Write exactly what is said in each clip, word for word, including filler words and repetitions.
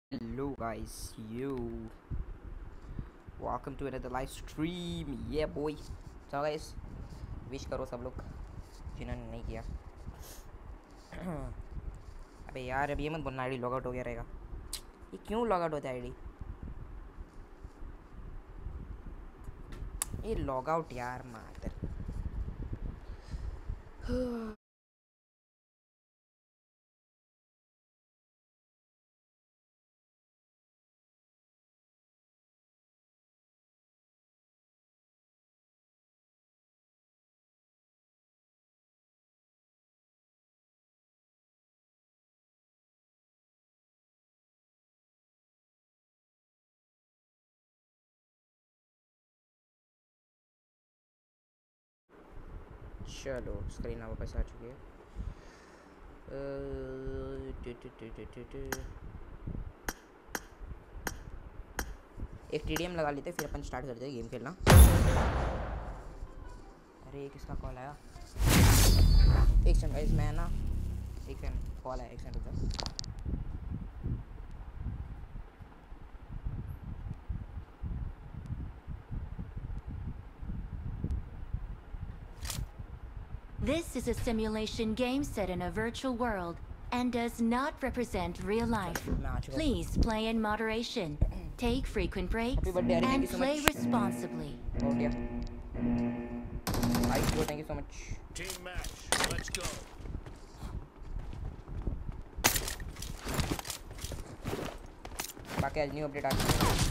Hello guys, you welcome to another live stream. Yeah boy. चलो guys, wish करो सब लोग जिन्होंने नहीं किया। अबे यार अब ये मत बोलना आईडी लॉग आउट हो गया रहेगा। ये क्यों लॉग आउट होता है आईडी? ये लॉग आउट यार मातर। चलो स्क्रीन वापस आ चुकी है। Uh, two, two, two, two, two, two. एक टीडीएम लगा लेते फिर अपन स्टार्ट करते हैं गेम खेलना। अरे किसका कॉल आया? एक सेकंड गाइस, मैं ना एक सेकंड कॉल आया, एक सेकंड रुको। This is a simulation game set in a virtual world and does not represent real life. Please play in moderation, take frequent breaks, and play responsibly. Oh dear. Nice, bro, thank you so much. Team match, let's go. बाकी आज new update आ चुकी है।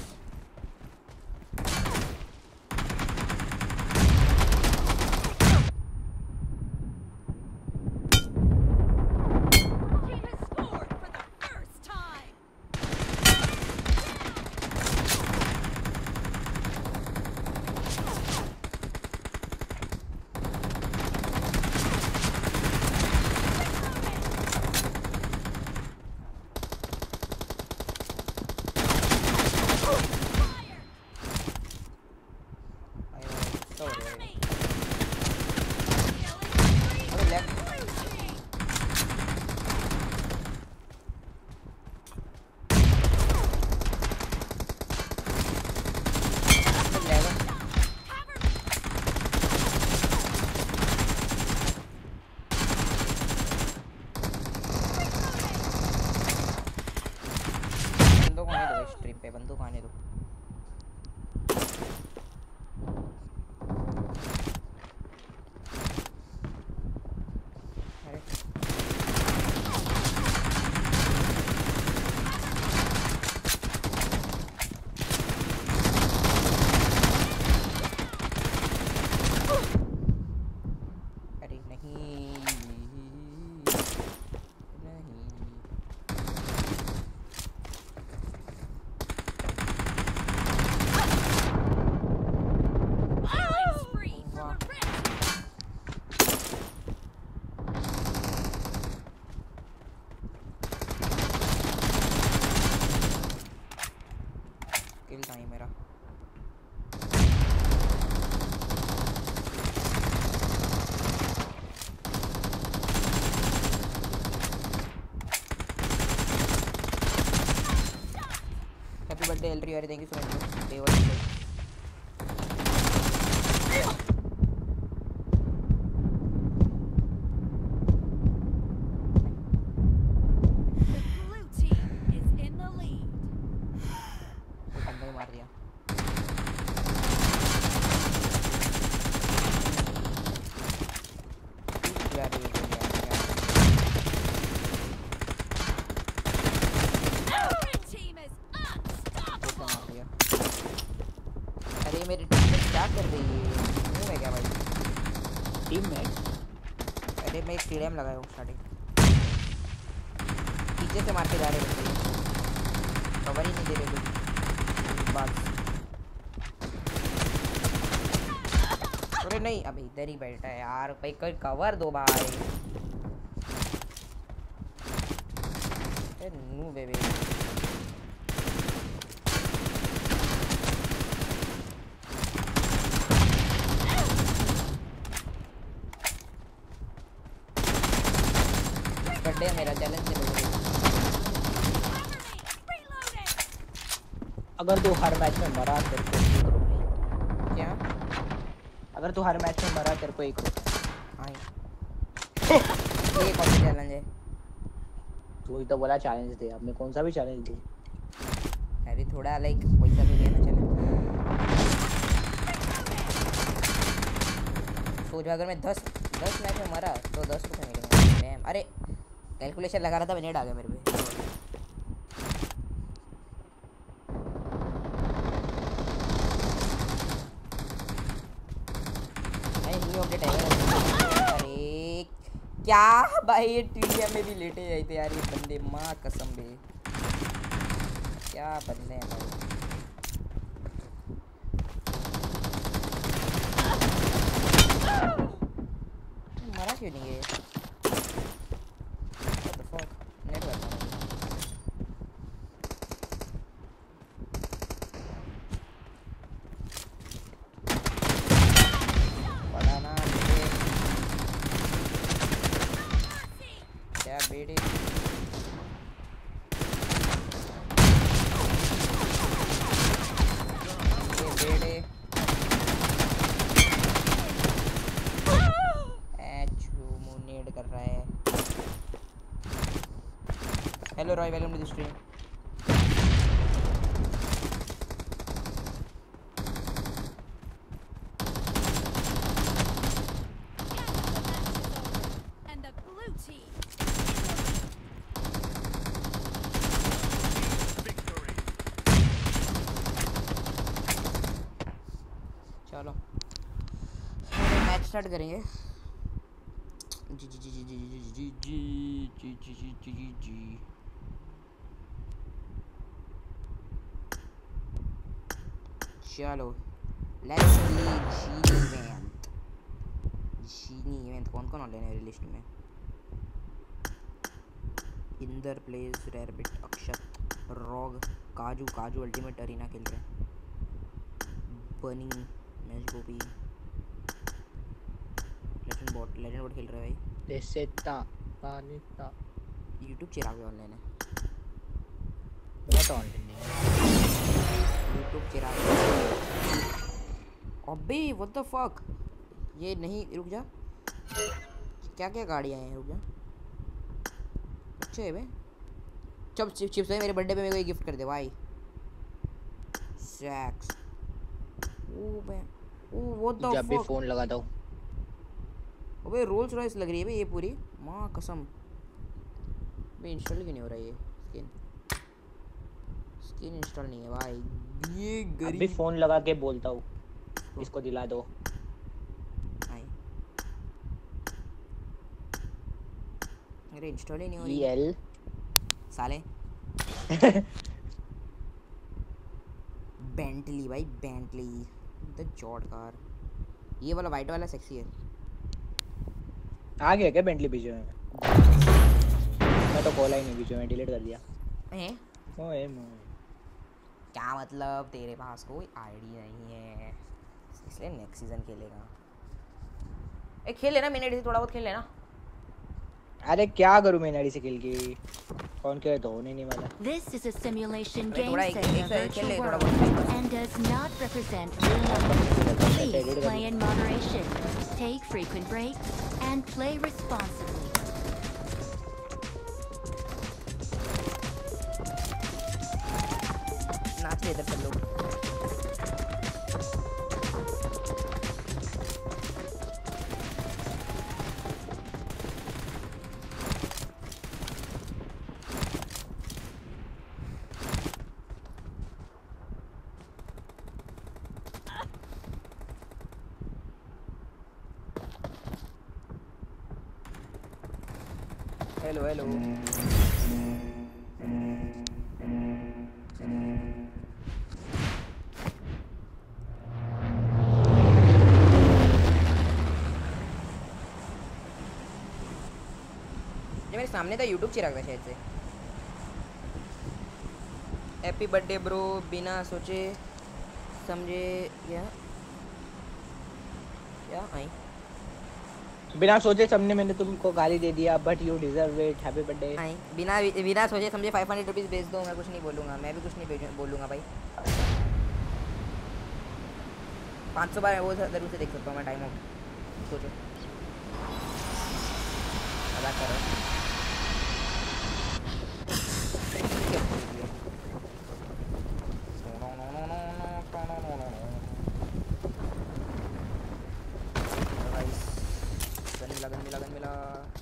बंदूक आने दो। अरे नहीं किल था ये मेरा। हैप्पी बर्थडे एल्ट्री यार, thank you so much. Day one मार दिया। यार ये अरे मेरी टीम में क्या कर रही है? क्यों है क्या भाई टीम में? अरे मैं एक टीडीएम लगाया हूँ स्टार्टिंग, पीछे से मार के जा रहे हैं, कवर ही नहीं दे रहे कुछ बात। अरे नहीं, अबे इधर ही बैठा है यार, भाई कोई कवर दो भाई। अरे नू बेबी बर्थडे मेरा चैलेंज से अगर तू हर मैच में मरा तेरे को एक रुपए। क्या? अगर तू हर मैच में मरा तेरे को एक रुपए। आई ये कौन सा चैलेंज है? तू ही तो बोला चैलेंज दे, अब मैं कौन सा भी चैलेंज दूं? अरे थोड़ा लाइक पैसा तो देना चैलेंज। सोच अगर मैं दस दस मैच में मरा तो दस रुपये मिलेंगे मैम। अरे कैलकुलेशन लगा रहा था, मिनट आ गया मेरे पे। न्यू अपडेट आएगा। अरे क्या भाई, ये टीडीएम में भी लेटे जाते यार ये बंदे, माँ कसम बे क्या बंदे हैं भाई। मरा क्यों नहीं है? What the fuck? नेट करता हूँ। पता ना मुझे क्या बेटे। ये बेटे नेड कर रहा है। Hello Roy, welcome to the stream. चलो मैच स्टार्ट करेंगे। जी जी जी जी जी जी जी जी जी जी जी जी जी जी चलो let's play genie event. Genie event कौन कौन ऑनलाइन है लिस्ट में? Inder place, rarebit, Akshat, rogue, Kaju Kaju ultimate arena खेल रहे हैं, bunny, match Gopi, legend bot legend bot खेल रहा है भाई। देसेता पानीता यूट्यूब चिराग ऑनलाइन है। मैं तो ऑनलाइन नहीं यूट्यूब चिराग। अबे व्हाट द फक, ये नहीं, रुक जा, क्या क्या गाड़ियाँ हैं, रुक जा। अच्छा है भाई, चप चिप चिप्स है मेरे बर्थडे पे, मेरे को ये गिफ्ट कर दे भाई। सैक्स ओ बे ओ व्हाट द फक, जब भी फोन लगाता हूँ। अबे रोल्स रॉयस लग रही है भाई ये पूरी, माँ कसम। भाई इंस्टॉल क्यों नहीं हो रहा है ये स्किन? स्किन इंस्टॉल नहीं है भाई, ये गरीब। अभी फोन लगा के बोलता हूँ, इसको दिला दो। अरे इंस्टॉल ही नहीं हो रही एल साले। बेंटली भाई, बेंटली द जॉर्ड कार। ये वाला वाइट वाला सेक्सी है। आ गया क्या बेंटली बीच में? मैं तो खोला ही नहीं बीच में, डिलीट कर दिया। हैं? ओए मो क्या मतलब, तेरे पास कोई आईडी नहीं है इसलिए नेक्स्ट सीजन खेलेगा? ए खेल लेना, मैंने थोड़ा बहुत खेल लेना। अरे क्या करूं मैं नारी से खेल के, कौन के तो होने नहीं वाला। This is a simulation अरे game थोड़ा set in a एक खेल virtual ले, थोड़ा world बहुत। and does not represent real life. Please play in moderation, take frequent breaks, and play responsibly. नाच ले इधर सब लोग। हेलो हेलो ये मेरे सामने था यूट्यूब चिराग था शायद से। हैप्पी बर्थडे ब्रो, बिना सोचे समझे क्या क्या आई बिना सोचे समझे मैंने तुमको गाली दे दिया, but you deserve it, happy birthday. नहीं, बिना बिना सोचे समझे फाइव हंड्रेड रुपीज़ भेज दो, मैं कुछ नहीं बोलूँगा, मैं भी कुछ नहीं भेजूँ बोलूँगा भाई। पाँच सौ बार वो जरूर से देख सकता हूँ मैं, टाइम आउट सोचो, मजाक कर रहा हूँ। गन मिला, गन मिला,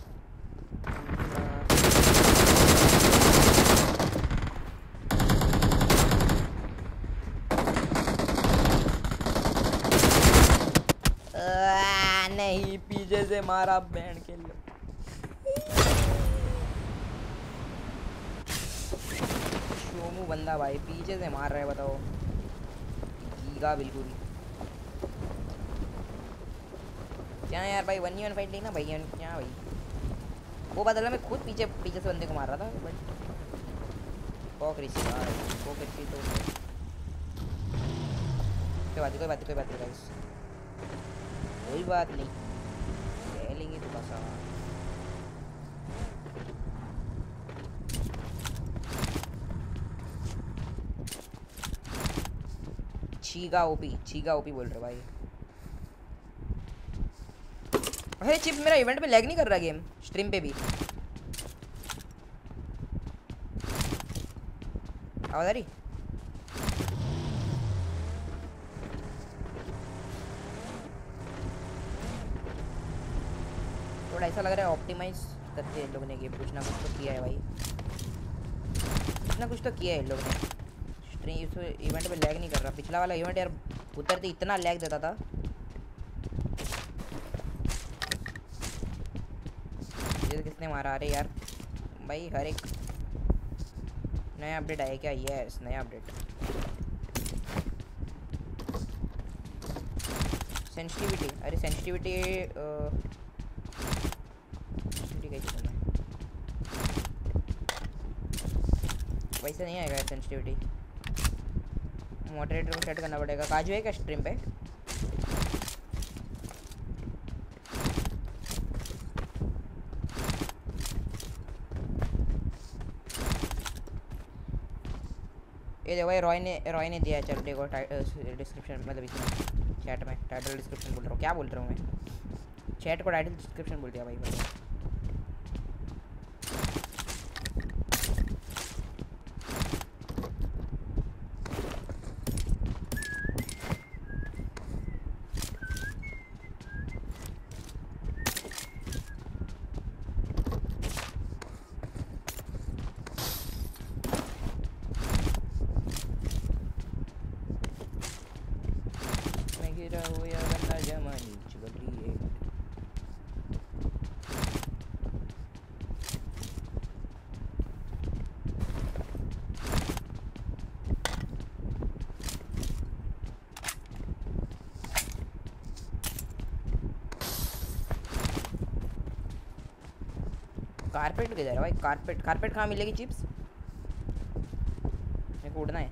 नहीं पीछे से मारा बैंड के लिए। शोमू बंदा भाई पीछे से मार रहा है, बताओ गीगा बिल्कुल। क्या यार भाई वन वन फाइट ली ना भाई, क्या भाई वो बदला, मैं खुद पीछे पीछे से बंदे को मार रहा था, बट कॉक रिसी यार, कॉक रिसी तो कोई बात नहीं, कोई बात नहीं, कोई बात नहीं गाइस, कोई बात नहीं, ले लेंगे तो बस। चीगा ओपी, चीगा ओपी बोल रहे भाई। अरे चिप मेरा इवेंट में लैग नहीं कर रहा गेम, स्ट्रीम पे भी आवाज आ रही? थोड़ा ऐसा लग रहा है ऑप्टिमाइज करते हैं इन लोगों ने गेम, कुछ ना कुछ तो किया है भाई, कुछ ना कुछ तो किया है इन लोगों ने। स्ट्रीम इस इवेंट में लैग नहीं कर रहा, पिछला वाला इवेंट यार उतरते इतना लैग देता था। किसने मारा? अरे यार भाई हर एक नया अपडेट आया क्या? यस नया अपडेट। सेंसिटिविटी, अरे सेंसिटिविटी वैसे नहीं आएगा सेंसिटिविटी, मॉडरेटर को सेट करना पड़ेगा। काजू है क्या स्ट्रीम पे? ये देखो भाई रॉय ने रॉय ने दिया है, चल देखो डिस्क्रिप्शन, मतलब इसमें चैट में टाइटल डिस्क्रिप्शन बोल रहा हूँ, क्या बोल रहा हूँ मैं, चैट को टाइटल डिस्क्रिप्शन बोल दिया भाई मतलब। कारपेट किधर है भाई? कारपेट कारपेट कहाँ मिलेगी चिप्स? मेरे को उड़ना है।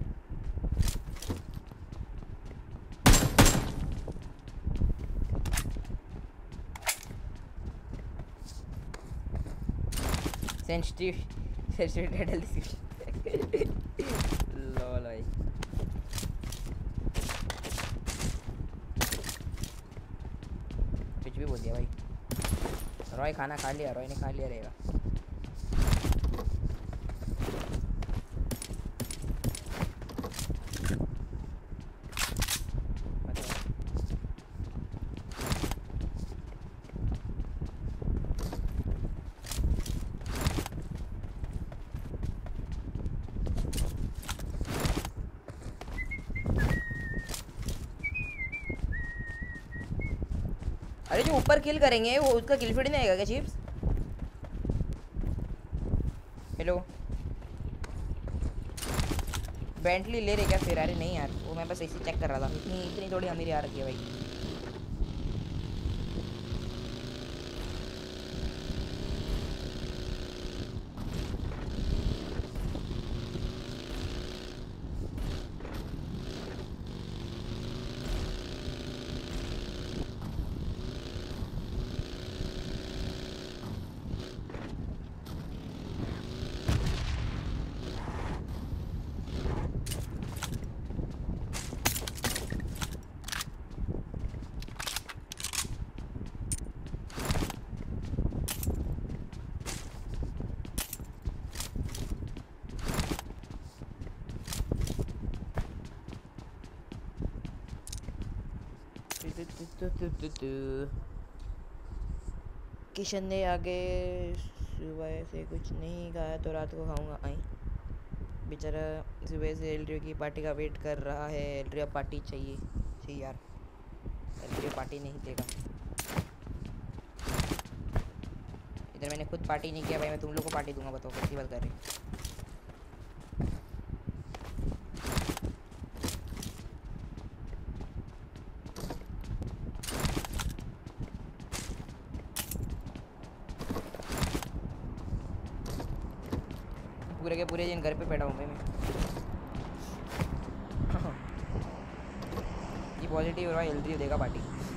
सेंसिटिव सेंसिटिव टाइटल लॉल भाई। कुछ भी बोल दिया भाई। रॉय खाना खा लिया, रॉय ने खा लिया रहेगा। अरे जो ऊपर किल करेंगे वो उसका किल फीड नहीं आएगा क्या चिप्स? हेलो बेंटली ले रहे क्या फिर? अरे नहीं यार वो मैं बस ऐसे चेक कर रहा था, इतनी इतनी थोड़ी अमीरी आ रखी है भाई। किशन ने आगे सुबह से कुछ नहीं खाया तो रात को खाऊंगा। आई बेचारा सुबह से एल्ड्रियो की पार्टी का वेट कर रहा है। एल्ड्रियो पार्टी चाहिए चाहिए यार, एल्ड्रियो पार्टी नहीं देगा। इधर मैंने खुद पार्टी नहीं किया भाई, मैं तुम लोग को पार्टी दूंगा। बताओ कैसी बात कर रहे हैं। पूरे के पूरे दिन घर पे बैठा हूँ भाई मैं। ये पॉजिटिव हो रहा है, एल्ड्रियो देगा पार्टी।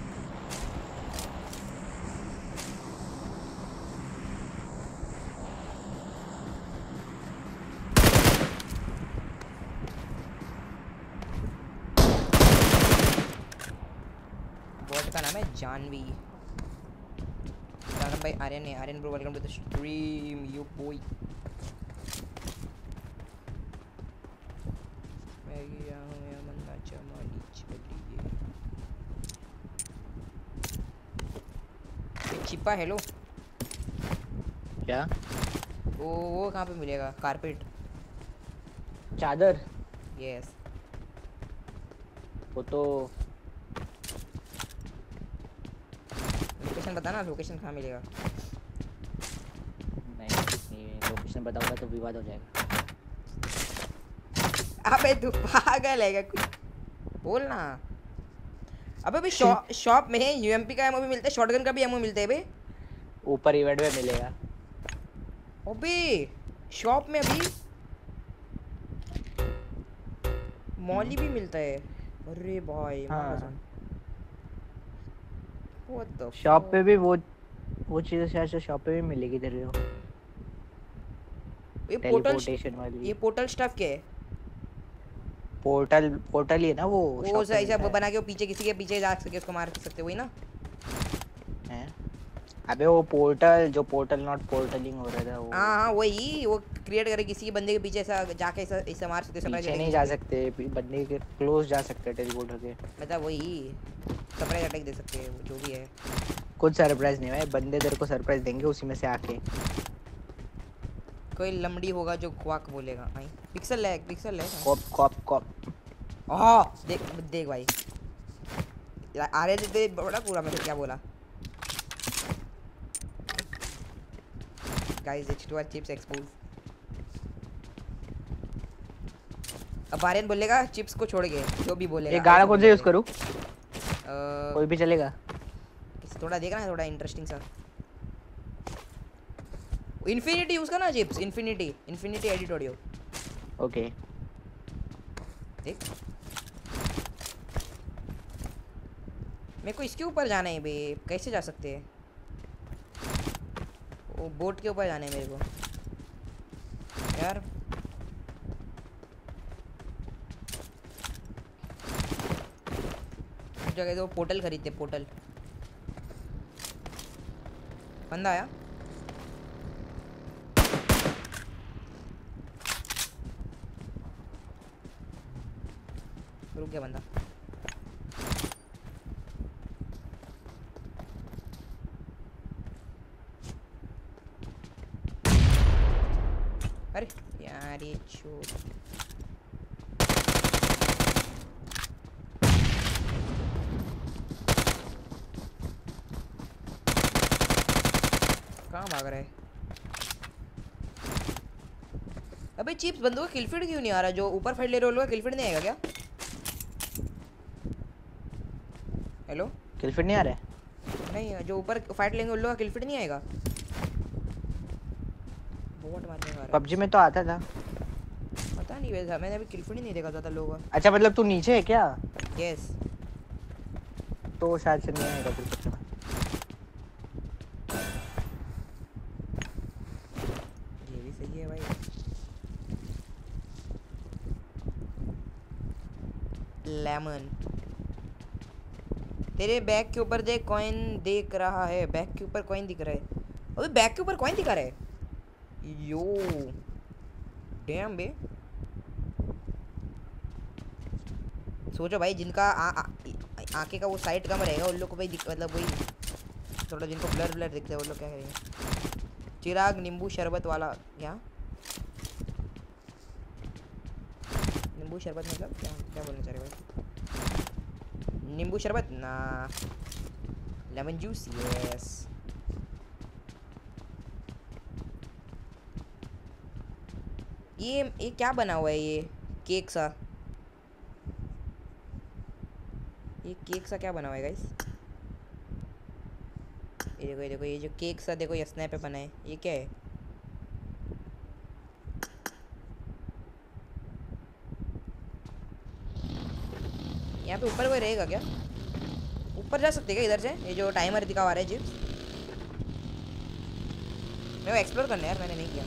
बॉट का नाम है जानवी। जानम भाई आर्यन है। Aryan bro welcome to the stream you boy. चिप्पा हेलो। क्या वो वो कहाँ पे मिलेगा? कारपेट चादर? यस। वो तो लोकेशन बताना, लोकेशन कहाँ मिलेगा? नहीं नहीं, लोकेशन बताऊंगा तो विवाद हो जाएगा। अबे तू पागल है क्या? कुछ बोलना। अबे भी शॉप शॉप में यूएमपी का एमओ भी मिलता है, शॉटगन का भी एमओ मिलता है बे। ऊपर इवेंट में मिलेगा। अबे शॉप में अभी मॉली भी मिलता है। अरे भाई हाँ। व्हाट द शॉप पे भी वो वो चीज़ शायद से शॉप पे भी मिलेगी तेरे को। ये पोर्टल टेलीपोर्टेशन वाली। ये पोर्टल स्टफ क्या है? पोर्टल पोर्टल ही है ना वो। वो ऐसा बना के वो पीछे किसी के पीछे जा सके, उसको मार सकते वही ना? हैं? अबे वो पोर्टल जो पोर्टल नॉट पोर्टलिंग हो रहा था वो। हाँ हाँ वही, वो क्रिएट करे किसी के बंदे के पीछे ऐसा जाके ऐसा ऐसा मार सकते। सरप्राइज नहीं जा सकते, बंदे के क्लोज जा सकते टेलीपोर्ट होके। मतलब वही सरप्राइज अटैक दे सकते हैं जो भी है। कुछ सरप्राइज नहीं भाई, बंदे तेरे को सरप्राइज देंगे उसी में से आके। कोई लमड़ी होगा जो क्वाक बोलेगा। आई pixel lag pixel lag cop cop cop. हां देख देख भाई आ रहे थे बड़ा पूरा। मैं क्या बोला guys? H two R chips expose. अब आर्यन बोलेगा चिप्स को छोड़ के जो भी बोलेगा। ये गाना कौन सा यूज करूं? अ कोई भी चलेगा। थोड़ा देखना है, थोड़ा इंटरेस्टिंग सा। इन्फिनिटी यूज करना chips. Infinity infinity edit audio. Okay देख मेरे को इसके ऊपर जाना है बे। कैसे जा सकते हैं? वो बोट के ऊपर जाना है मेरे को यार। जगह तो पोर्टल खरीदते। पोर्टल बंदा आया। रुक गया बंदा। अरे यार ये चोट। कहाँ भाग रहा है? अबे चिप्स बंदों का किलफीड क्यों नहीं आ रहा? जो ऊपर फाइट ले रहे हो लोग किलफीड नहीं आएगा क्या? हेलो किलफीड नहीं आ रहा है? नहीं, जो ऊपर फाइट लेंगे उन लोग का किलफीड नहीं आएगा। बोट मारने का पबजी में तो आता था। पता नहीं वैसा, मैंने अभी किलफीड ही नहीं देखा ज्यादा लोगों का। अच्छा मतलब तू नीचे है क्या? यस तो शायद से नहीं आएगा फिर कुछ। ये भी सही है भाई। लेमन तेरे बैग के ऊपर देख, कॉइन देख रहा है। बैग के ऊपर कॉइन दिख रहा है। अबे बैग के ऊपर कॉइन दिखा रहा है। यो डैम बे। सोचो भाई जिनका आ, आ, आंखें का वो साइड कम रहेगा उन लोग को भाई मतलब वही थोड़ा जिनको ब्लर ब्लर दिखता है वो लोग क्या करेंगे। चिराग नींबू शरबत वाला क्या नींबू शरबत मतलब क्या क्या बोलना चाह रहे भाई। नींबू शरबत ना लेमन जूस यस। ये ये क्या बना हुआ है ये केक सा ये केक सा क्या बना हुआ है गाइस। ये देखो ये देखो ये जो केक सा देखो ये स्नैप पे बना है ये क्या है। यहाँ पे ऊपर कोई रहेगा क्या ऊपर जा सकते क्या इधर से ये जो टाइमर दिखा रहा है जिप्स मैं वो एक्सप्लोर करना है यार मैंने नहीं किया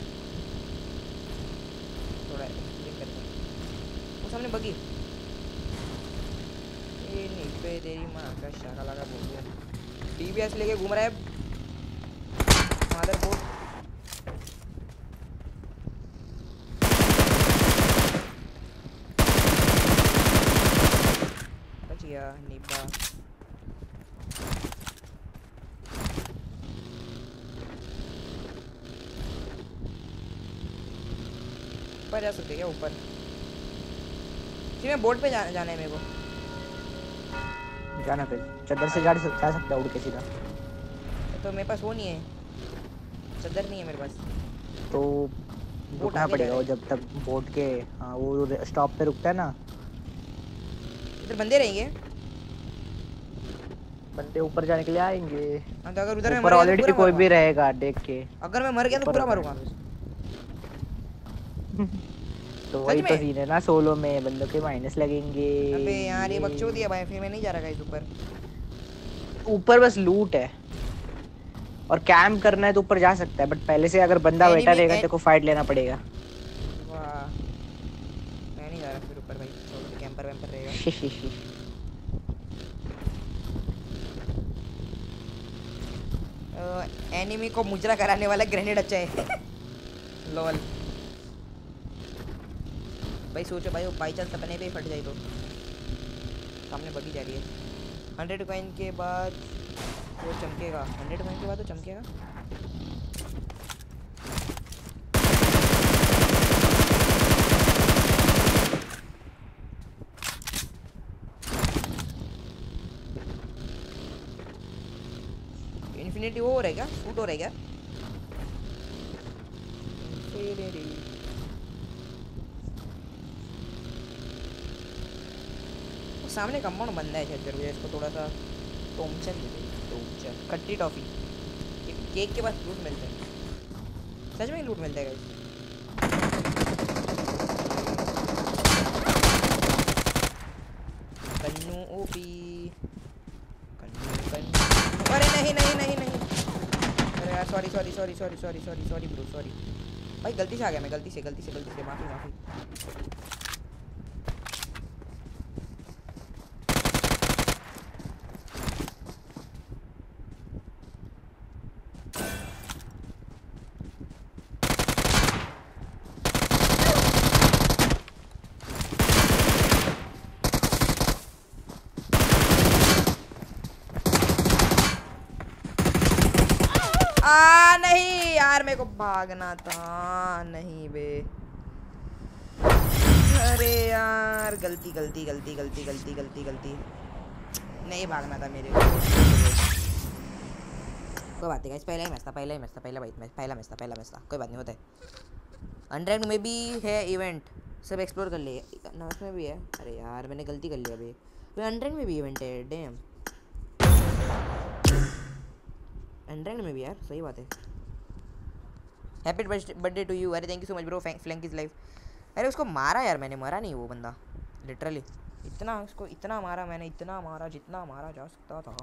थोड़ा एक्सप्लोर करते वो सामने बगी ये नहीं पे तेरी माँ का शाका लगा बोल दिया टीवीएस लेके घूम रहा है मदरबोर्ड। बच गया निब्बा ऊपर जा सकते क्या ऊपर मैं बोर्ड पे जा, जाना है मेरे को जाना पे चद्दर से जा जा सकता है उड़ के सीधा। तो मेरे पास वो नहीं है चद्दर नहीं है मेरे पास तो रुकना पड़ेगा वो जब तक बोट के हाँ वो स्टॉप पे रुकता है ना। इधर बंदे रहेंगे बंदे ऊपर जाने के लिए आएंगे। हाँ तो अगर उधर ऊपर ऑलरेडी कोई भी रहेगा देख के अगर मैं मर गया तो पूरा मरूंगा। तो वही तो सीन है ना सोलो में बंदों के माइनस लगेंगे। अबे यार ये बकचोदी है भाई फिर मैं नहीं जा रहा गाइस ऊपर ऊपर बस लूट है और कैंप करना है तो ऊपर जा सकता है बट पहले से अगर बंदा बैठा रहेगा तो को फाइट लेना पड़ेगा। वाह मैं नहीं जा रहा फिर ऊपर भाई सोलो कैंपर वैम्पर रहेगा। एनिमी को मुजरा कराने वाला ग्रेनेड अच्छा है लॉल भाई सोचो भाई वो बाई चांस सपने पे ही फट जाए तो सामने बगी जा रही है। हंड्रेड कॉइन के बाद वो चमकेगा हंड्रेड कॉइन के बाद तो चमकेगा। इन्फिनिटी वो हो रहा है क्या शूट हो रहा है क्या सामने कंपाउंड बंद है शायद मुझे इसको थोड़ा सा टोमचन दे दे टोमचन खट्टी टॉफी केक के पास लूट मिलते हैं सच में लूट मिलता है गाइस। कन्नू ओपी कन्नू कन्नू अरे नहीं नहीं नहीं नहीं अरे यार sorry sorry sorry sorry sorry sorry sorry bro sorry भाई गलती से आ गया मैं गलती से गलती से गलती से माफी माफी। आ नहीं यार मेरे को भागना था नहीं बे अरे यार गलती गलती गलती गलती गलती गलती गलती नहीं भागना था मेरे को। कोई बात नहीं गाइस पहला ही मैच था पहला ही मैच था पहला मैच पहला मैच था पहला मैच था कोई बात नहीं होता है। हंड्रेड में भी है इवेंट सब एक्सप्लोर कर लिए नॉर्थ में भी है। अरे यार मैंने गलती कर लिया अभी हंड्रेड में भी इवेंट है डैम हंड्रेड में भी यार सही बात है। हैप्पी बर्थडे टू यू अरे thank you so much bro flank is life. अरे उसको मारा यार मैंने मरा नहीं वो बंदा लिटरली इतना उसको इतना मारा मैंने इतना मारा जितना मारा जा सकता था।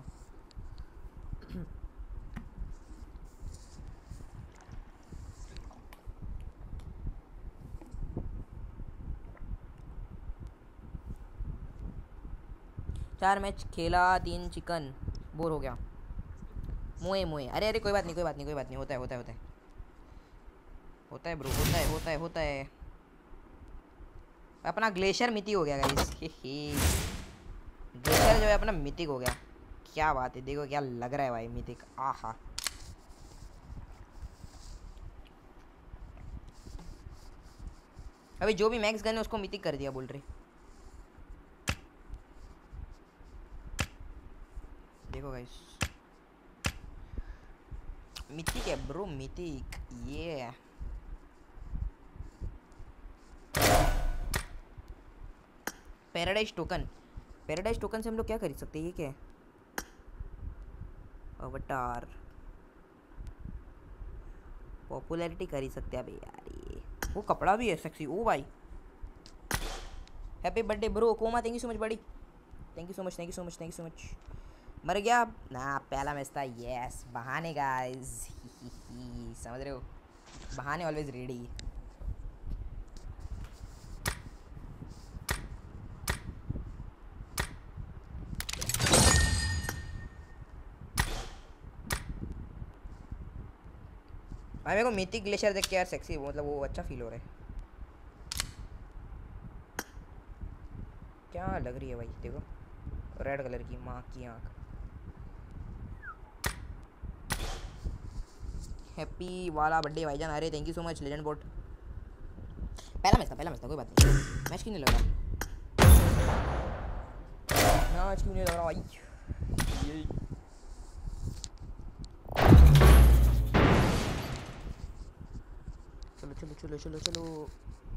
चार मैच खेला तीन चिकन बोर हो गया मोए मोए अरे अरे कोई बात नहीं कोई बात नहीं कोई बात नहीं होता है होता है होता है होता है ब्रो होता है होता है होता है अपना ग्लेशियर मिति हो गया गाइस ग्लेशियर जो है अपना मिथिक हो गया। क्या बात है, देखो क्या लग रहा है भाई मिथिक। आहा अभी जो भी मैक्स गन है उसको मिथिक कर दिया बोल रहे। देखो गाइस मिथिक है ब्रो, मिथिक। ये पैराडाइज टोकन, पैराडाइज टोकन से हम लोग क्या खरीद सकते हैं? ये क्या है? अवतार पॉपुलैरिटी खरीद सकते हैं अभी यार। ये वो कपड़ा भी है सेक्सी। ओ भाई हैप्पी बर्थडे ब्रो कोमा, थैंक यू सो मच बड़ी, thank you so much, thank you so much, thank you so much. मर गया ना, पहला मैच था। यस बहाने गाइस समझ रहे हो, बहाने ऑलवेज रेडी। भाई मेरे को मिथिक ग्लेशियर देख के यार सेक्सी, मतलब वो अच्छा फील हो रहा है। क्या लग रही है भाई, देखो रेड कलर की माँ की आँख। हैप्पी वाला बर्थडे भाईजान। अरे thank you so much legend bot. पहला मैच था, पहला मैच था, कोई बात नहीं। मैच क्यों नहीं लग रहा, मैच क्यों नहीं लग रहा भाई? ये चलो चलो चलो चलो चलो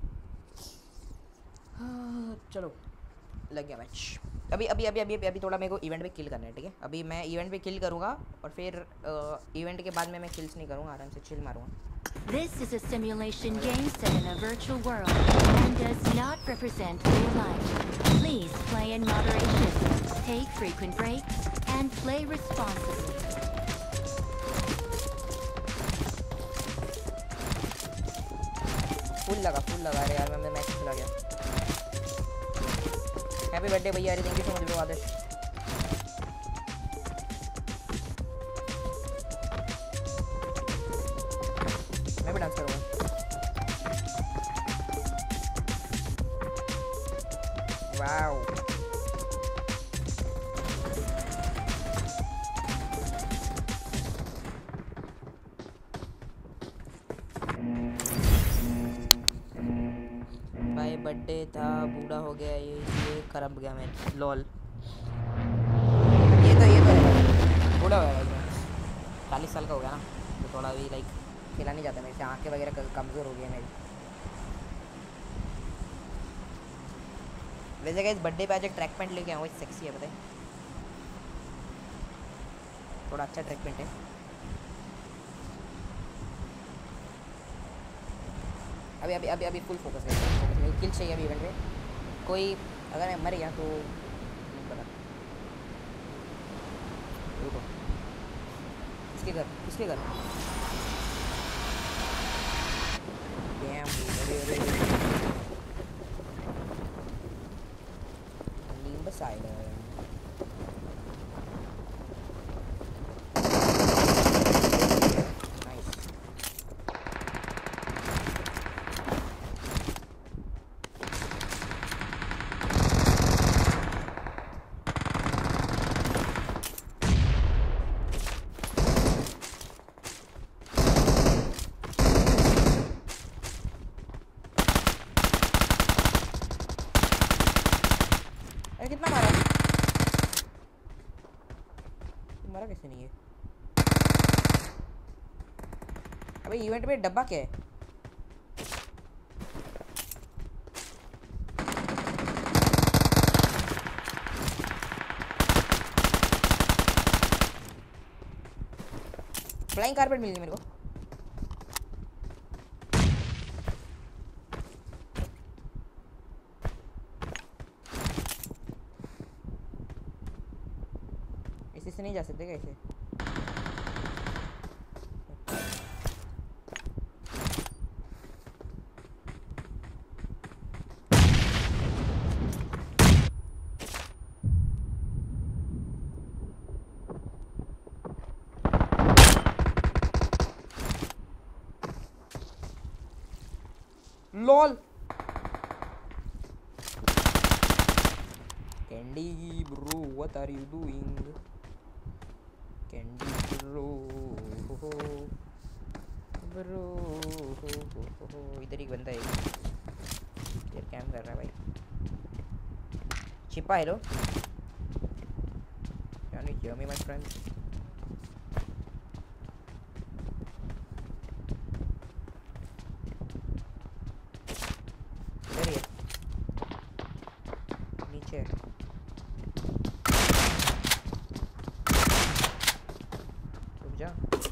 हाँ, चलो लग गया मैच। अभी अभी अभी अभी अभी थोड़ा मेरे को इवेंट पे किल करना है, ठीक है? अभी मैं इवेंट पे किल करूँगा और फिर इवेंट के बाद में मैं किल्स नहीं करूँगा, आराम से चिल मारूँगा। This is a simulation game set in a virtual world and does not represent real life. Please play in moderation, take frequent breaks, and play responsibly. Full लगा फुल लगा रहे यार, मैं मैच चला गया। हैप्पी बर्थडे भैया, अरे thank you so much bro Adarsh. मैं भी डांस करूँगा। वाओ भाई बर्थडे था, बूढ़ा हो गया, ये ये खराब गया मैं लॉल। ये तो ये तो है बूढ़ा हो गया भाई, चालीस साल का हो गया ना, तो थोड़ा भी लाइक खेला नहीं जाता मेरे से, आँखें वगैरह कमज़ोर हो गई है मेरी। वैसे गाइस बर्थडे पे आज एक ट्रैक पैंट लेके आऊँ, सेक्सी है बताए, थोड़ा अच्छा ट्रैक पैंट है। अभी अभी अभी अभी फुल फोकस है, किल चाहिए अभी इवेंट पे। कोई अगर मैं मर गया तो पता रुको, किसके घर किसके घर Damn, अरे अरे नींबू साइड है। कितना मारा मारा कैसे नहीं है? अबे इवेंट में डब्बा क्या है? फ्लाइंग कारपेट मिल गई मेरे को। से नहीं जा सकते कैसे? Lol candy bro what are you doing candy bro हो ब्रो हो हो इधर ही बंदा है यार कैम कर रहा है भाई छिपा है लो can you hear me my friend इधर ही नीचे रुक जा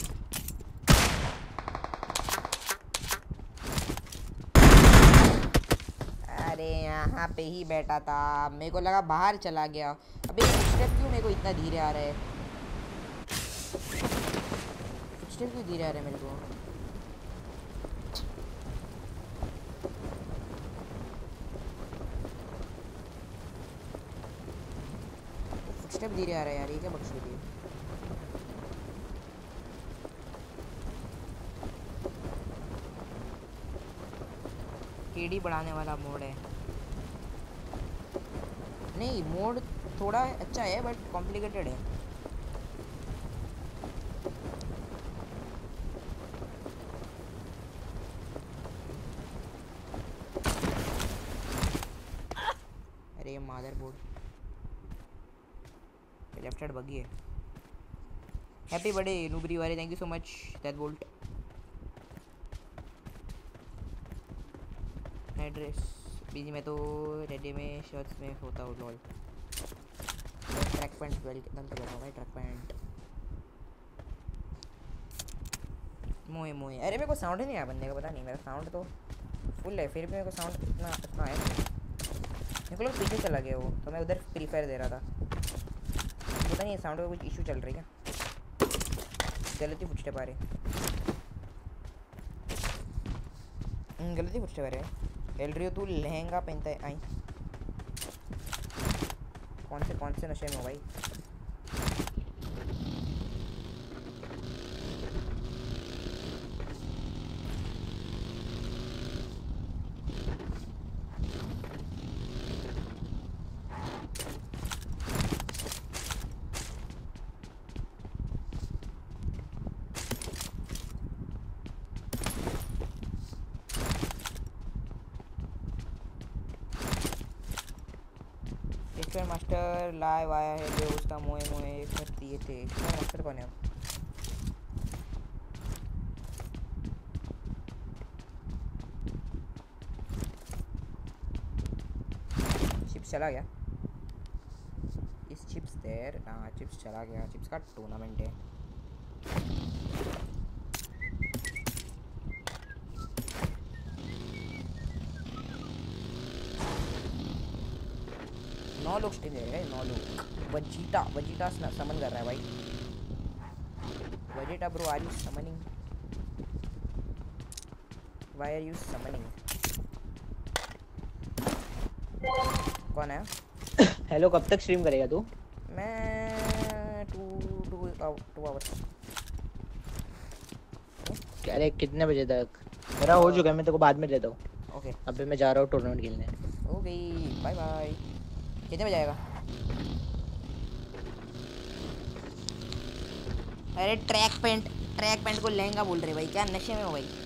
अरे यहाँ पे ही बैठा था मेरे को लगा बाहर चला गया अबे स्टेप क्यों मेरे को इतना धीरे आ रहा है स्टेप क्यों धीरे आ रहा है मेरे को स्टेप धीरे आ रहा है यार ये क्या बकचोदी है केडी बढ़ाने वाला मोड है नहीं मोड थोड़ा अच्छा है बट कॉम्प्लिकेटेड है अरे मदरबोर्ड लेफ्ट साइड बगी है हैप्पी बर्थडे नूबरी वाले thank you so much that bolt address BG में तो रेडी में शर्ट्स में होता हूँ lol track pant well done तो लगा भाई ट्रैक पैंट मोए मोए अरे मेरे को साउंड ही नहीं आया बंदे का पता नहीं मेरा साउंड तो फुल है फिर भी मेरे को साउंड इतना इतना आया मेरे को लोग पीछे चला गया वो तो मैं उधर फ्री फायर दे रहा था पता नहीं साउंड का कुछ इशू चल रही है गलती फुटस्टेप आ रहे गलती फुटस्टेप आ रहे एल्ड्रियो तू लहंगा पहनता है आई कौन से कौन से नशे में हो भाई मास्टर लाइव आया है जो उसका मोए मोए कर दिए थे मास्टर कौन है चिप्स चला गया इस चिप्स देर हाँ चिप्स चला गया चिप्स का टूर्नामेंट है नौ लोग स्ट्रीम दे रहे हैं नौ लोग वजीटा वजीटा समन कर रहा है भाई Vegeta bro are you summoning why are you summoning कौन है हेलो कब तक स्ट्रीम करेगा तू मैं टू टू टू आवर्स अरे कितने बजे तक मेरा हो चुका है मैं तेरे को बाद में देता हूँ ओके अभी मैं जा रहा हूँ टूर्नामेंट खेलने ओके बाय बाय कितने बजे आएगा अरे ट्रैक पैंट ट्रैक पैंट को लहंगा बोल रहे भाई क्या नशे में हो भाई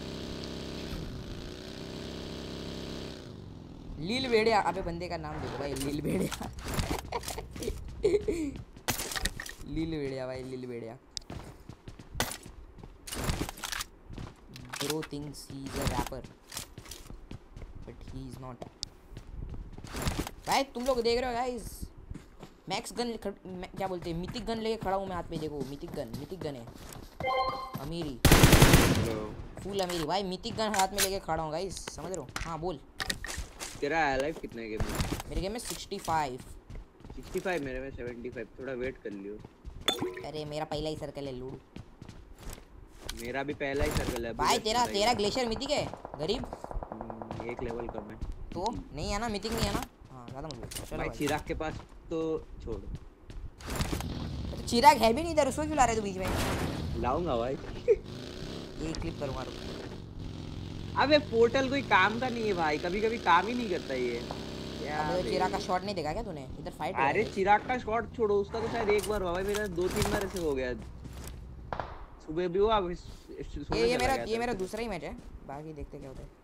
लील भेड़िया अबे बंदे का नाम देखो भाई लील भेड़िया लील भेड़िया भाई लील भेड़िया bro thinks he is a rapper but he is not भाई तुम लोग देख रहे हो गाइस मैक्स गन क्या बोलते हैं मिथिक गन लेके खड़ा हूँ मैं हाथ में देखो मिथिक गन मिथिक गन है अमीरी फुल अमीरी भाई मिथिक गन हाथ में लेके खड़ा हूँ गाइस समझ रहे हो हाँ बोल तेरा लाइफ कितना है गेम में मेरे गेम में सिक्सटी फाइव सिक्सटी फाइव मेरे में सेवेंटी फाइव थोड़ा वेट कर लियो अरे मेरा पहला ही सर्कल है लूडू मेरा भी पहला ही सर्कल है भाई तेरा तेरा ग्लेशियर मिथिक है गरीब एक लेवल कम है तो नहीं है ना मिथिक नहीं है ना हाँ ज़्यादा मत बोल चलो भाई चिराग के पास तो छोड़ तो चिराग है भी नहीं इधर उसको क्यों ला रहे तू बीच में लाऊंगा भाई एक क्लिप करूंगा रुक अबे पोर्टल कोई काम का नहीं है भाई कभी कभी काम ही नहीं करता ये अबे तो चिराग का शॉट नहीं देखा क्या तूने? इधर फाइट हो रही अरे है। चिराग का शॉट छोड़ो, उसका तो शायद एक बार हुआ भाई, मेरा दो तीन बार ऐसे हो गया। सुबह भी हुआ, अभी सोने ये ये चला मेरा गया ये था। मेरा दूसरा ही मैच है, बाकी देखते क्या होता है।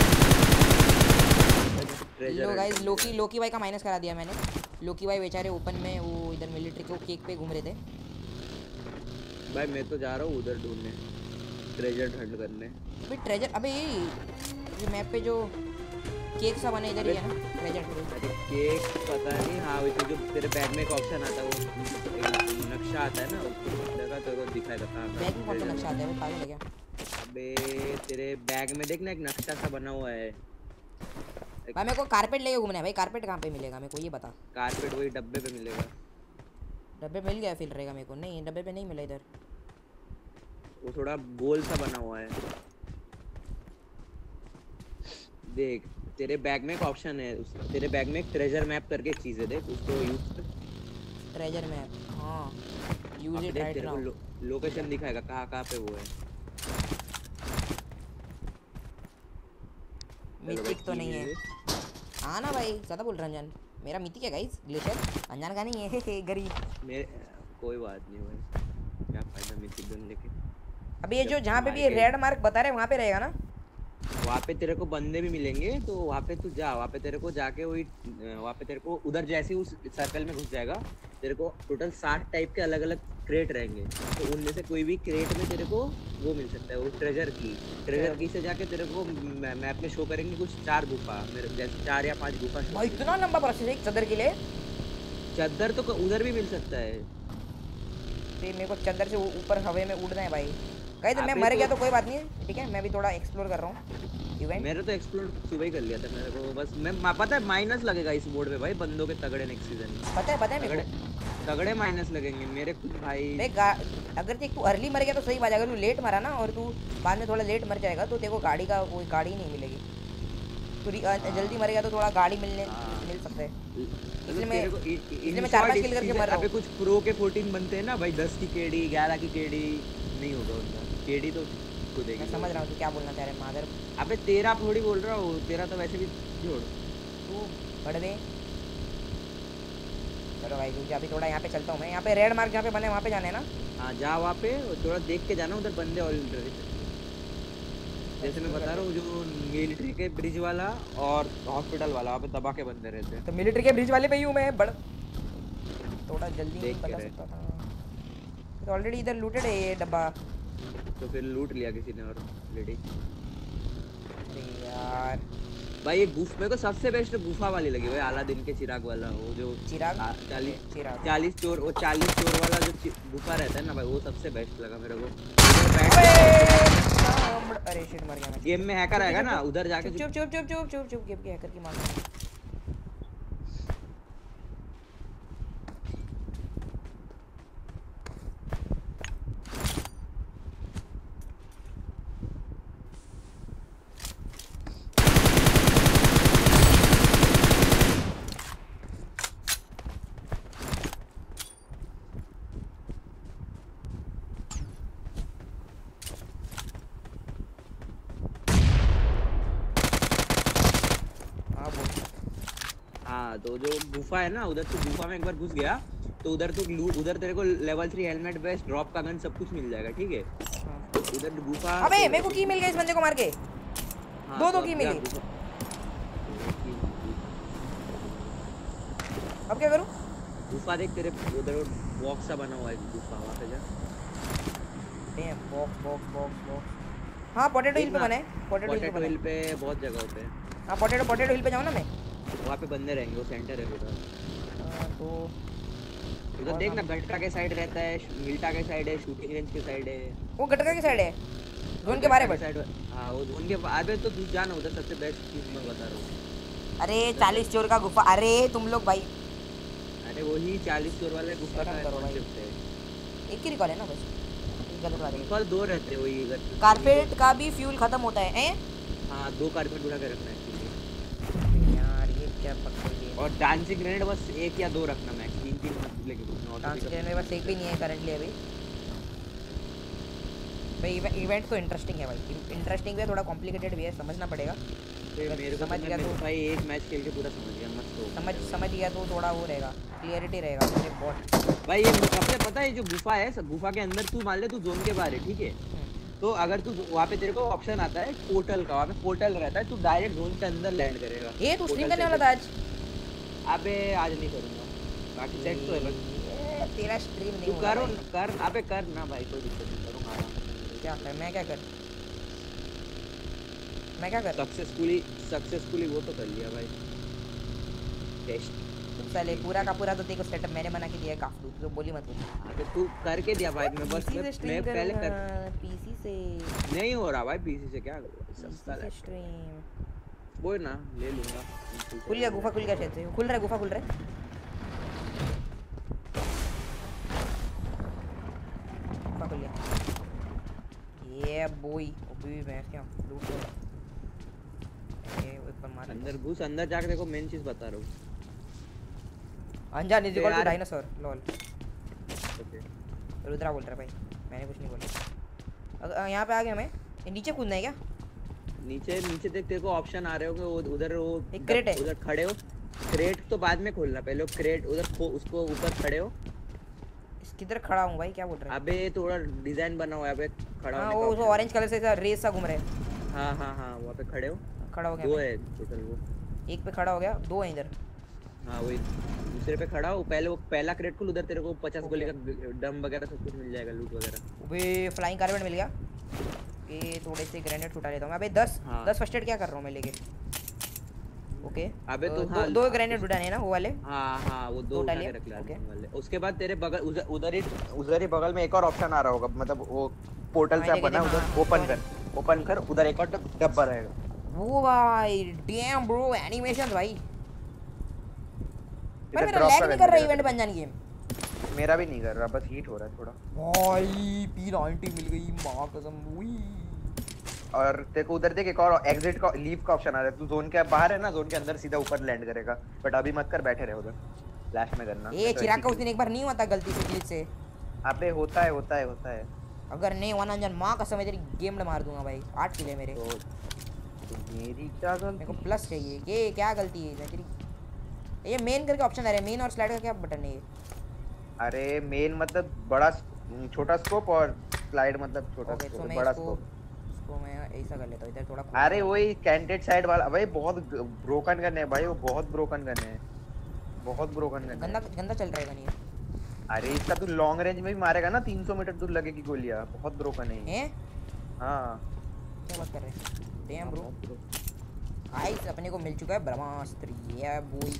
Treasure लो hunt गाइस, करने लोकी गया। लोकी भाई का माइनस करा दिया मैंने। लोकी भाई बेचारे ओपन में वो इधर मिलिट्री के वो केक पे घूम रहे थे। भाई मैं तो जा रहा हूँ उधर ढूंढने, ट्रेजर हंट करने। अबे ट्रेजर, अबे ये ये मैप पे जो केक सा बने इधर ही है ना ट्रेजर ट्रेजर। अरे केक पता नहीं। हाँ वो जो तेरे बैग में एक ऑप्शन आता है, वो नक्शा आता है ना, उसको देखा तो वो दिखाएगा कहाँ कहाँ बैग में कौन सा treasure। नक्शा आता है? वो पागल है क्या? अबे तेरे बैग में देखना एक नक्शा सा बना हुआ है। भाई मेरे को कारपेट लेके घूमना है भाई। कारपेट कहाँ पे मिलेगा मेरे को ये बता। कारपेट वही डब्बे पे मिलेगा। डब्बे मिल गया फिर रहेगा मेरे को? नहीं डब्बे पे नहीं मिला इधर। वो थोड़ा गोल सा बना हुआ है, देख तेरे बैग में एक ऑप्शन है, उस तेरे बैग में एक ट्रेजर मैप करके एक चीज है, देख उसको यूज कर। ट्रेजर मैप, हाँ यूज अब इट देख राइट तेरे को नाउ। लो, लोकेशन दिखाएगा कहाँ कहाँ पे वो है। मिथिक तो नहीं है। हाँ ना भाई, ज़्यादा बोल रंजन। मेरा मिथिक है गाइस, ग्लेशियर अनजान का नहीं है। गरीब। मेरे कोई बात नहीं भाई, क्या फायदा मिथिक बनने के। अभी ये जो जहाँ पे भी ये रेड मार्क बता रहे वहाँ पे रहेगा ना? वहाँ पे तेरे को बंदे भी मिलेंगे, तो वहाँ पे तू जा, वहाँ पे तेरे को जाके वही वहाँ पे तेरे को उधर जैसे उस सर्कल में घुस जाएगा, तेरे को टोटल सात टाइप के अलग अलग क्रेट रहेंगे। तो उनमें से कोई भी क्रेट में तेरे को वो मिल सकता है, वो ट्रेजर की ट्रेजर की से जाके तेरे को मैप में शो करेंगे कुछ चार गुफा, मेरे जैसे चार या पांच गुफा। भाई इतना लंबा प्रोसेस है एक चद्दर के लिए? चद्दर तो उधर भी मिल सकता है। तो मेरे को चद्दर से ऊपर हवे में उड़ना है भाई। गाइस मैं अबे मर तो- गया तो कोई बात नहीं, ठीक है? मैं भी थोड़ा एक्सप्लोर कर रहा हूँ इवेंट। मैंने तो एक्सप्लोर सुबह ही कर लिया था मेरे को, बस मैं मा- पता है माइनस लगेगा इस मोड में भाई, बंदों के तगड़े नेक्स्ट सीजन में पता है पता है मेरे तगड़े को। तगड़े माइनस लगेंगे मेरे कुछ भाई। देख गा- अगर देख तू अर्ली मर गया तो सही बात है। अगर तू लेट मरा ना और तू बाद में थोड़ा लेट मर जाएगा तो तेरे को गाड़ी का कोई गाड़ी नहीं मिलेगी। तू रि- अ, जल्दी मर गया तो थोड़ा गाड़ी मिलने हाँ। मिल सकता है। इसलिए मैं- मैं इसलिए मैं चार पांच किल करके मर रहा हूँ। कुछ प्रो के चौदह बनते हैं ना भाई, दस की केडी ग्यारह की केडी नहीं होगा उनका, केडी तो खुद मैं समझ रहा हूँ तू क्या बोलना चाह रहा है मादर। अबे तेरा थोड़ी बोल रहा हूँ, तेरा तो वैसे भी जोड़। तू बड़वे। चलो भाई रुक जा, अभी थोड़ा यहाँ पे चलता हूँ मैं। यहाँ पे रेड मार्क जहाँ पे बने वहाँ पे जाना है ना? हाँ जा वहाँ पे और थोड़ा देख के जाना, उधर बंदे ऑलरेडी जैसे मैं बता रहा हूँ, जो मिलिट्री के ब्रिज वाला और हॉस्पिटल वाला वहाँ पे दबा के बंदे रहते हैं। तो मिलिट्री के ब्रिज वाले पे ही हूँ मैं। बड़ थोड़ा जल्दी नहीं देख के बता रहे। सकता था तो ऑलरेडी इधर लूटेड है ये डब्बा। तो फिर लूट लिया किसी ने और लेडी। अरे यार भाई ये गुफ मेरे को सबसे बेस्ट गुफा वाली लगी भाई, अलादीन के चिराग वाला, वो जो चिराग? चालीस चिराग। चालीस चोर, वो चालीस चोर वाला जो चि- गुफा रहता है ना भाई, वो सबसे बेस्ट लगा मेरे को। अबे अरे शिट मर गया मैं। गेम में हैकर आएगा ना, उधर जाके चुप चुप चुप चुप चुप चुप गेम के हैकर की मार। हाँ बोल। हाँ तो जो गुफा है ना, उधर तो गुफा में एक बार घुस गया तो उधर तो लूट, उधर तेरे को level three helmet best drop का गन सब कुछ मिल जाएगा, ठीक है? उधर गुफा। अबे मेरे को की मिल गया इस बंदे को मार के। हाँ, दो तो दो अब की जा मिली। गुफा- अब क्या करूँ? गुफा देख तेरे उधर बॉक्स सा बना हुआ है गुफा, वहाँ पे जा। Damn box box box box. हाँ पोटैटो हिल पे बने। पोटैटो हिल पे पोटैटो बने। हिल पे बहुत जगह होते हैं, हाँ पोटैटो पोटैटो हिल पे जाऊँ ना मैं? वहाँ पे बंदे रहेंगे, वो सेंटर है उधर। हाँ, तो उधर देख ना, गटका के साइड रहता है, मिल्टा के साइड है, शूटिंग रेंज के साइड है। वो गटका की साइड है जोन के बारे में। साइड। हाँ वो जोन के आगे तो तू जाना, उधर सबसे बेस्ट चीज मैं बता रहा हूँ। अरे चालीस चोर का गुफा। अरे तुम लोग भाई अरे वही चालीस चोर वाले गुफा का शर्म करो भाई। concept है। एक ही रिकॉल है ना बस, गलत बात है। पर दो रहते हैं वही इधर। कारपेट का भी फ्यूल खत्म होता है हैं? हाँ दो कारपेट उठा के रखना है एक्चुअली। यार ये क्या पक्का है। और डांसिंग ग्रेनेड बस एक या दो रखना मैक्स, तीन तीन मत लेके घुसना। डांस के मेरे पास एक भी नहीं है करंटली अभी। भाई इवेंट तो इंटरेस्टिंग है भाई, इंटरेस्टिंग भी है, थोड़ा कॉम्प्लिकेटेड भी है, समझना पड़ेगा। मेरे को समझ तो गया मैं तो भाई एक मैच खेल के पूरा समझ गया समझ तो समझ समझ गया तो थोड़ा वो रहेगा, क्लियरिटी रहेगा मेरे बॉट। भाई ये सबसे पता है जो गुफा है, सब गुफा के अंदर तू मान ले तू जोन के बाहर है, ठीक है, तो अगर तू वहाँ पे तेरे को ऑप्शन आता है पोर्टल का, वहाँ पे पोर्टल रहता है, तू डायरेक्ट जोन के अंदर लैंड करेगा। ये तू स्ट्रीम करने वाला था आज? अबे आज नहीं करूँगा, बाकी सेट तो है बस। ये तेरा स्ट्रीम नहीं तू करो कर, अबे कर ना भाई, कोई दिक्कत नहीं, करूँगा। क्या कर, मैं क्या कर मैं क्या कर सक्सेसफुली सक्सेसफुली वो तो कर लिया भाई टेस्ट। तुम साले पूरा का पूरा तो तेरे को सेटअप मैंने बना के दिया है काफी, तो बोली मत कुछ। अबे तू करके दिया भाई, मैं बस मैं, मैं पहले कर पीसी से नहीं हो रहा भाई, पीसी से क्या करूँ, सस्ता है स्ट्रीम। वो ना ले लूंगा। खुल गया गुफा, खुल गया शायद से, खुल रहा है गुफा, खुल रहा है गुफा, खुल गया। ये बॉय अभी मैं क्या लूट रहा हूं। ये ऊपर मार अंदर घुस, अंदर जाके देखो, मेन चीज बता रहा हूँ। Anjaan is equal to dinosaur lol. Okay Rudra बोल रहा है भाई, मैंने कुछ नहीं बोला। अगर यहाँ पे आ गए हमें, ये नीचे कूदना है क्या? नीचे नीचे देख, तेरे को ऑप्शन आ रहे होंगे, वो उधर वो एक क्रेट है, उधर खड़े हो। क्रेट तो बाद में खोलना, पहले क्रेट उधर खो, उसको ऊपर खड़े हो। किधर खड़ा हूँ भाई, क्या बोल रहा है? अबे थोड़ा डिजाइन बना हुआ है अबे, खड़ा हाँ होने वो जो ऑरेंज कलर से ऐसा रेस सा घूम रहा है। हाँ हाँ हाँ वहाँ पे खड़े हो, खड़ा हो गया। दो है टोटल, वो एक पे खड़ा हो गया, दो है इधर। हाँ वही दूसरे पे खड़ा हो, पहले वो पहला क्रेट खोल, उधर तेरे को पचास गोली का डम वगैरह सब कुछ मिल जाएगा, लूट वगैरह। अबे फ्लाइंग कार्बेट मिल गया, ये थोड़े से ग्रेनेड छुटा लेता हूँ। अबे दस हाँ। दस फर्स्ट एड क्या कर रहा हूँ मैं लेके? ओके अबे तो दो, हाँ, दो ग्रेनेड उठाने हैं ना वो वाले। हाँ हाँ वो दो दो उठा डालिए, के रख ले ओके। वाले। उसके बाद तेरे बगल उधर उधर ही उधर ही बगल में एक और ऑप्शन आ रहा होगा, मतलब वो पोर्टल हाँ, से देखिए, बना है, हाँ, उधर ओपन कर, ओपन कर, उधर एक और डब्बा रहेगा। वो भाई डैम ब्रो एनिमेशन भाई, भाई इधर मेरा drop लैग का नहीं कर रहा रहने इवेंट दे। बन जाने गेम। मेरा भी नहीं कर रहा, बस हीट हो रहा है थोड़ा। भाई पी नाइंटी मिल गई, मां कसम। उई और देखो उधर देख, एक और एग्जिट का लीव का ऑप्शन आ रहा है, तू जोन के बाहर है ना, जोन के अंदर सीधा ऊपर लैंड करेगा, बट अभी मत कर, बैठे रहे उधर, लास्ट में करना। ये चिराग का उस दिन एक बार नहीं हुआ था गलती से ग्लिच से? अबे होता है होता है होता है। अगर नहीं हुआ ना जान, मां कसम मैं तेरी गेम मार दूंगा भाई। आठ किल है मेरे। तो, तो मेरी क्या मेरे गलती? को प्लस चाहिए। ये क्या गलती है मैं तेरी? ये मेन करके ऑप्शन आ रहा है, मेन और स्लाइड का क्या बटन है ये? अरे मेन मतलब बड़ा छोटा स्कोप, और स्लाइड मतलब छोटा ओके तो स्कोप, मैं बड़ा इसको स्कोप। इसको मैं ऐसा कर लेता हूं, इधर थोड़ा। अरे वही कैंडिडेट साइड वाला भाई, बहुत ब्रोकन गन है भाई, वो बहुत ब्रोकन गन है, बहुत ब्रोकन गन गंदा है। गंदा चल रहेगा नहीं ये। अरे इसका तू लॉन्ग रेंज में भी मारेगा ना, तीन सौ मीटर दूर लगेगी गोलियां, बहुत ब्रोकन है ये। हैं? हां क्या बात कर रहे हैं? डैम ब्रो गाइस, अपने को मिल चुका है ब्रह्मास्त्र। ये बॉय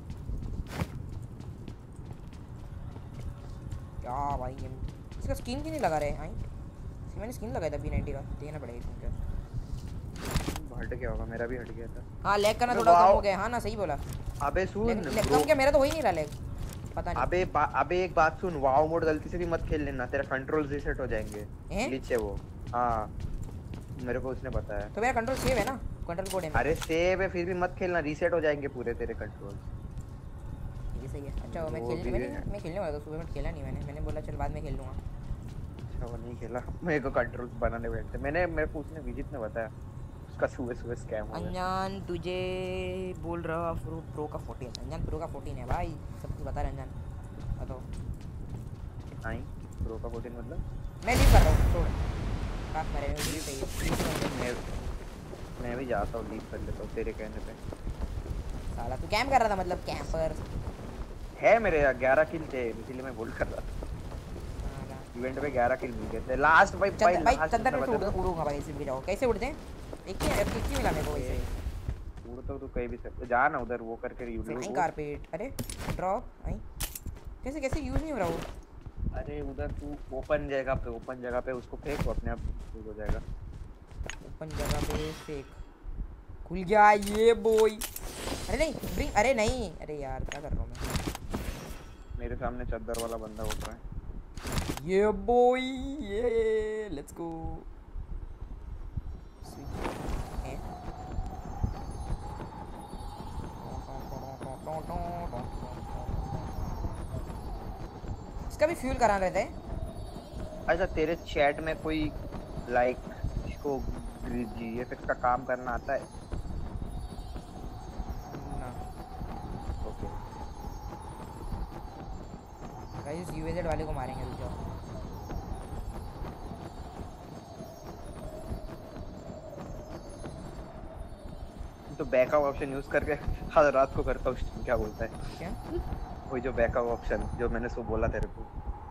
क्या भाई, ये इसका स्किन क्यों नहीं लगा रहे? आई मैंने स्किन लगाया था बी नाइंटी का, देखना पड़ेगा इसमें क्या। हट गया होगा, मेरा भी हट गया था। हाँ लैग करना अबे थोड़ा कम वाओ। हो गया। हाँ ना सही बोला। अबे सुन लैग ब्रो, कम क्या, मेरा तो हो ही नहीं रहा लैग, पता नहीं। अबे बा- अबे एक बात सुन, वाओ मोड गलती से भी मत खेल लेना, तेरा कंट्रोल रीसेट हो जाएंगे। हैं? ग्लिच है वो। हां मेरे को उसने बताया। तो मेरा कंट्रोल सेव है ना, कंट्रोल कोड है मेरा। अरे सेव है फिर भी मत खेलना, रीसेट हो जाएंगे पूरे तेरे कंट्रोल। ये सही है। अच्छा मैं वो खेलने भी मैंने है। मैं खेलने वाला था सुबह में, खेला नहीं मैंने। मैंने बोला चल बाद में खेल लूंगा। अच्छा वो नहीं खेला, मेरे को कंट्रोल बनाने बैठते, मैंने मेरे को उसने विजिट ने बताया, उसका सुबह सुबह स्कैम हो गया। अनजान तुझे बोल रहा प्रो प्रो का फोर्टीन। अनजान प्रो का फोर्टीन है भाई, सब कुछ बता रहे अनजान। बताओ नहीं प्रो का फोर्टीन मतलब मैं लीव कर रहा हूँ, छोड़ बात मेरे में लीव चाहिए। मैं मैं भी जाता हूँ, लीव कर लेता हूँ तेरे कहने पे। साला तू कैंप कर रहा था, मतलब कैंपर है मेरे ग्यारह किल थे, इसीलिए मैं बोल कर रहा था। इवेंट में ग्यारह किल मिल गए थे लास्ट भाई। भाई भाई लास्ट चंदन में में उड़, उड़ूंगा भाई, इसी भी जाओ। कैसे उड़ते हैं? एक ही एक ही मिला मेरे को वैसे। उड़ तो तू कहीं भी सकते, जा ना उधर वो करके यूज फ्लाइंग कारपेट। अरे ड्रॉप आई कैसे कैसे यूज नहीं हो रहा वो? अरे उधर तू ओपन जगह पे, ओपन जगह पे उसको फेंक, वो अपने आप शुरू हो जाएगा। ओपन जगह पे फेंक, खुल गया ये बॉय। अरे नहीं ब्रिंग, अरे नहीं, अरे यार क्या कर रहा हूँ मैं? मेरे सामने चद्दर वाला बंदा उठ रहा है। ये बॉय, ये लेट्स गो। इसका भी फ्यूल कराना रहता है। अच्छा तेरे चैट में कोई लाइक इसको जीएफएक्स का काम करना आता है? ना गाइस यूएजेड वाले को मारेंगे, रुक जाओ। तो बैकअप ऑप्शन यूज करके हर रात को करता हूँ। क्या बोलता है? क्या? वही जो बैकअप ऑप्शन जो मैंने सो बोला तेरे को,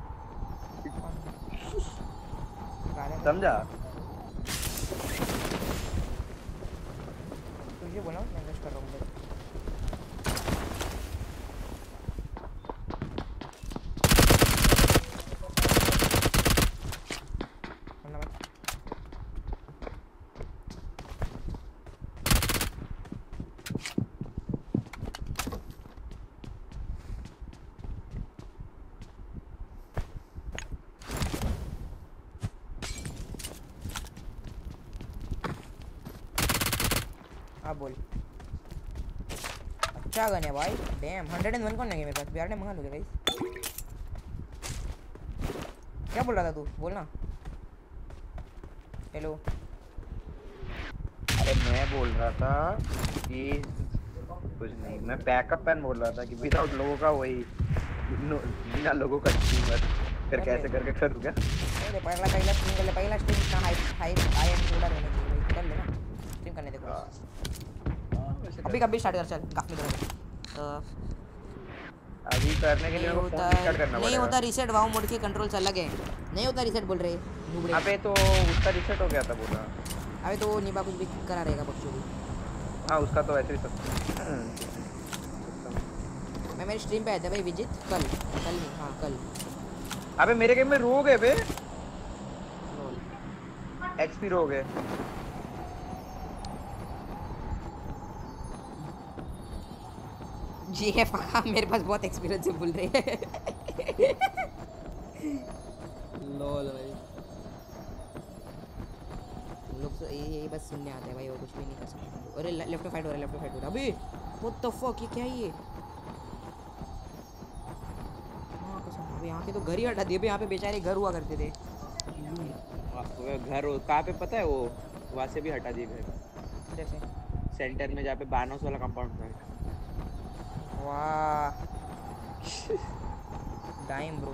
समझा? तुझे बोला मैं मैसेज कर रहा हूँ। हाँ बोल। अच्छा गन है भाई, डैम। हंड्रेड एंड वन कौन लगे मेरे पास? बिहार ने मंगा लोगे गाइस। क्या बोल रहा था तू? बोलना। हेलो। अरे मैं बोल रहा था कि कुछ नहीं, मैं बैकअप पेन बोल रहा था कि विदाउट लोगों का वही बिना लोगों का स्ट्रीमर फिर कैसे करके करूँगा। अरे पहला पहला स्ट्रीम कर ले, पहला स्ट्रीम इतना high high high and shoulder होने चाहिए भाई, कर ले ना स्ट्रीम करने दे को। अभी कभी स्टार्ट कर, चल काफी देर तो अभी करने के लिए मेरे को फोन रिस्टार्ट करना पड़ेगा। नहीं होता रीसेट, वाओ मोड के कंट्रोल्स अलग है, नहीं होता रीसेट बोल रहे नूबड़े। अबे तो उसका रीसेट हो गया था बोला। अबे तो निभा कुछ भी करा रहेगा बक्सो भी। हाँ उसका तो ऐसे ही सब। मैं मेरी स्ट्रीम पे आया था भाई विजित, कल कल नहीं हाँ कल। अबे मेरे गेम में रोग है बे, एक्सपी रोग है। जी है पक्का, मेरे पास बहुत एक्सपीरियंस है बोल रहे हैं। लॉल भाई लोग तो ये ये बस सुनने आते हैं भाई, और कुछ भी नहीं कर सकते। अरे लेफ्ट में फाइट हो रहा है, लेफ्ट में फाइट हो रहा है। अबे व्हाट द फक, ये क्या है ये? हां कसम, अबे यहाँ के तो घर ही हटा दिए। यहाँ पे बेचारे घर हुआ करते थे। घर कहाँ पे पता है? वो वहाँ से भी हटा दिए घर। जैसे सेंटर में जहाँ पे बानोस वाला कंपाउंड था। वाह टाइम ब्रो।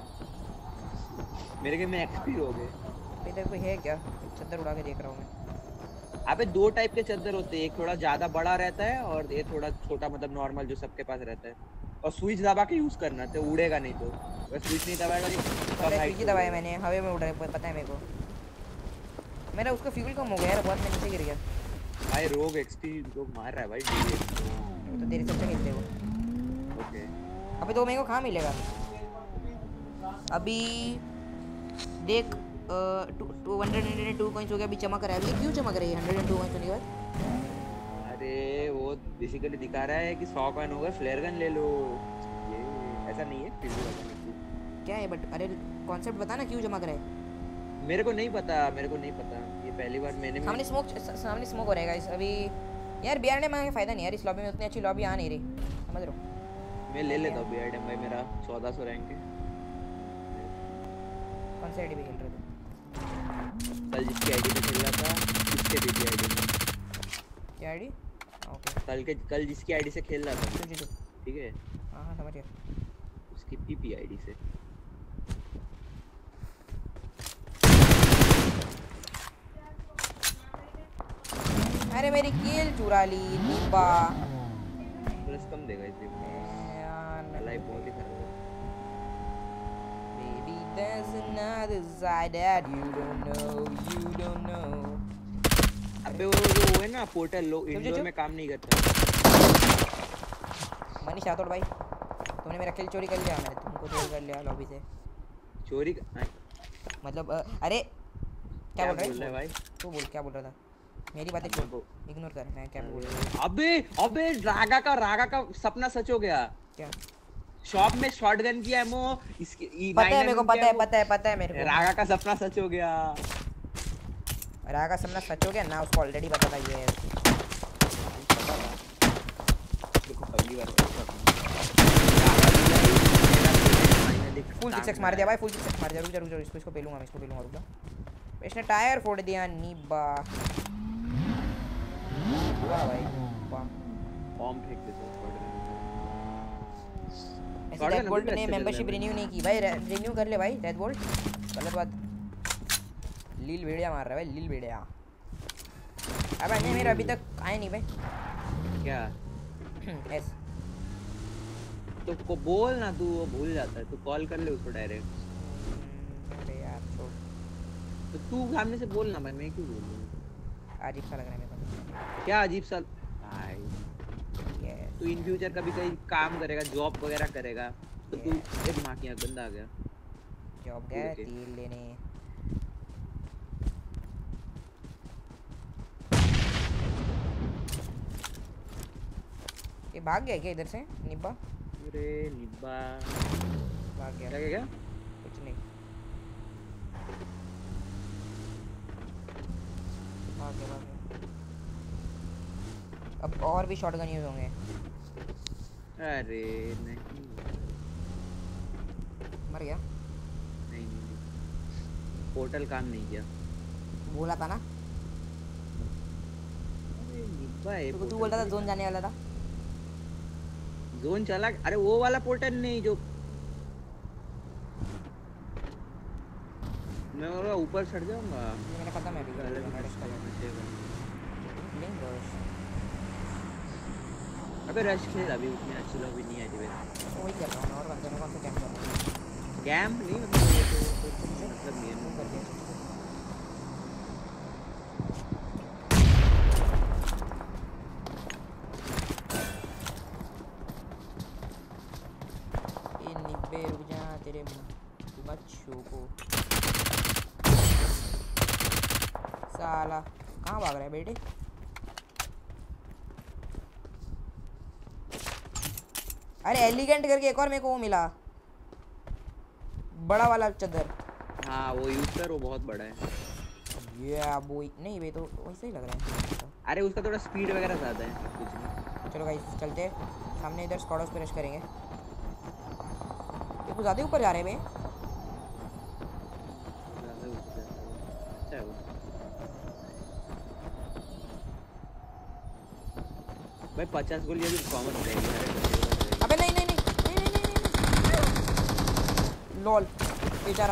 मेरे गेम में एक्सपी हो गए। इधर कोई है क्या? चद्दर उड़ा के देख रहा हूँ मैं। अबे दो टाइप के चद्दर होते हैं, एक थोड़ा ज्यादा बड़ा रहता है और ये थोड़ा छोटा, मतलब नॉर्मल जो सबके पास रहता है। और स्विच दबा के यूज करना तो उड़ेगा नहीं, तो अगर स्विच नहीं दबाएगा तो अरे स्विच दबाया मैंने, हवा में उड़ रहा है पता है मेरे को। मेरा उसका फ्यूल कम हो गया यार, बहुत मैं नीचे गिर गया भाई। रोग एक्सपी लोग मार रहा है भाई। तो तेरे से अच्छा खेलते हो। ओके अबे तो मेरे को कहाँ मिलेगा अभी? देख two hundred and two coins हो गया, अभी चमक रहा है। अभी क्यों चमक रही है हंड्रेड एंड टू कॉइंस होने के बाद? अरे वो बेसिकली दिखा रहा है कि सौ कॉइन हो गए, फ्लेयर गन ले लो। ये ऐसा नहीं है, फिर भी क्या है बट? अरे कॉन्सेप्ट बता ना, क्यों चमक रहा है? मेरे को नहीं पता, मेरे को नहीं पता। ये पहली बार मैंने सामने स्मोक सामने स्मोक हो रहेगा इस अभी। यार बिहार ने मांगे फायदा नहीं यार, इस लॉबी में उतनी अच्छी लॉबी आ नहीं रही, समझ रहे हो? मैं ले लेता हूँ बीआरडीएम भाई, मेरा चौदह सौ रैंक है। कौन सी आईडी पे खेल रहे थे? कल जिसकी आईडी पे खेल रहा था उसके पीपी आईडी में। क्या आईडी? ओके कल के कल जिसकी आईडी से खेल रहा था, जी जी ठीक है? हाँ हाँ समझ गया। उसकी पीपी आईडी से। अरे मेरी किल चुरा ली नीबा। प्लस कम देगा इस गेम में, लाइफ बहुत ही खराब है। Maybe there's another side that you don't know, you don't know. अबे वो जो है ना पोर्टल, लो इंडोर में काम नहीं करता। मनीष राठौड़ भाई, तुमने मेरा किल चोरी कर लिया, मैंने तुमको चोरी कर लिया लॉबी से। चोरी मतलब अ, अरे क्या बोल रहा है भाई? तू बोल क्या बोल रहा था? मेरी बातें छोड़, इग्नोर कर। मैं क्या बोल रहा हूँ? अबे अबे रागा का रागा का सपना सच हो गया। क्या? शॉप में शॉटगन की एमो इसकी पता है मेरे को, पता है पता है पता है मेरे को। रागा का सपना सच हो गया। रागा का सपना सच हो गया ना, उसको ऑलरेडी पता था ये। देखो पहली बार फुल सिक्स एक्स मार दिया भाई, फुल सिक्स एक्स मार दिया। रुक जा रुक जा, इसको इसको पेलूंगा मैं, इसको पेलूंगा। रुक जा, इसने टायर फोड़ दिया नीबा। वाह भाई वाह, बॉम्ब फेंक देता हूं। से Shotgun रेड अभी बोल्ट भी ने अच्छा चल मेंबरशिप रहा है रिन्यू नहीं की भाई। रिन्यू कर ले भाई रेड बोल्ट। गलत बात। लील भेड़िया मार रहा है भाई, लील भेड़िया। अब नहीं मेरा अभी तक आया नहीं भाई। क्या एस तो को बोल ना, तू वो भूल जाता है, तू कॉल कर ले उसको डायरेक्ट। अरे यार छोड़। तो तू सामने से बोल ना भाई, मैं क्यों बोलूं? अजीब सा लग रहा है मेरे को। क्या अजीब सा भाई? यस तू इन फ्यूचर कभी कहीं काम करेगा, जॉब वगैरह करेगा, तो तू एक माँ की आँख बंदा आ गया। जॉब गया ओके। तेल लेने। ये भाग गया क्या इधर से निब्बा? अरे निब्बा भाग गया। क्या क्या क्या? कुछ नहीं। भाग गया भाग गया। अब और भी शॉटगन यूज होंगे। अरे नहीं मर गया। नहीं नहीं पोर्टल काम नहीं किया। बोला था ना अरे निब्बा है, तो तू portal बोलता था नहीं जोन जाने वाला था। जोन चला। अरे वो वाला पोर्टल नहीं जो मैं बोला ऊपर चढ़ जाऊंगा। ये मैंने खत्म है अभी। अलग ही मैंने system है, सेव है। लिंक रश अबे रश खेल, अभी उतनी अच्छी लॉबी नहीं आई थी वैसे। तो वही कर रहा हूँ मैं। और बंदे में कौन सा कैंप कर रहा हूँ? कैंप नहीं मतलब ये तो कुछ मतलब नहीं है। वो कर दिया। ये निब्बे रुक जा तेरे बच्चों को। साला कहाँ भाग रहा है बेटे? अरे एलिगेंट करके एक और मेरे को वो मिला, बड़ा वाला चद्दर। हाँ वो यूज कर, वो बहुत बड़ा है। ये वो नहीं वे तो वैसे ही लग रहा है। अरे उसका थोड़ा स्पीड वगैरह ज्यादा है, कुछ नहीं। चलो गाइस चलते हैं सामने, इधर स्क्वाड्स पे रश करेंगे। ये कुछ ज़्यादा ऊपर जा रहे हैं बे। ज्यादा ऊपर जाता है। अच्छा है वो। भाई पचास गोली अभी कॉमन रहेगी। अबे नहीं नहीं नहीं नहीं नहीं नहीं, नहीं, नहीं। लॉल बेचारा।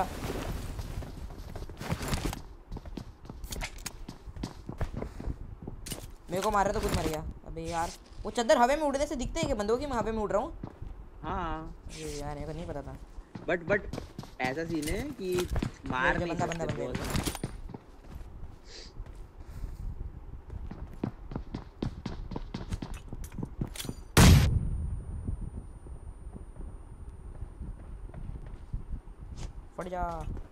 मेरे को मार रहा तो खुद मर गया। अबे यार वो चद्दर हवे में उड़ने से दिखते हैं कि बंदों की मैं हवे में उड़ रहा हूँ। हाँ अरे यार मेरे को नहीं पता था। बट बट ऐसा सीन है कि मार नहीं बंदा बंदा सकते बंदा बहुत। फट जा।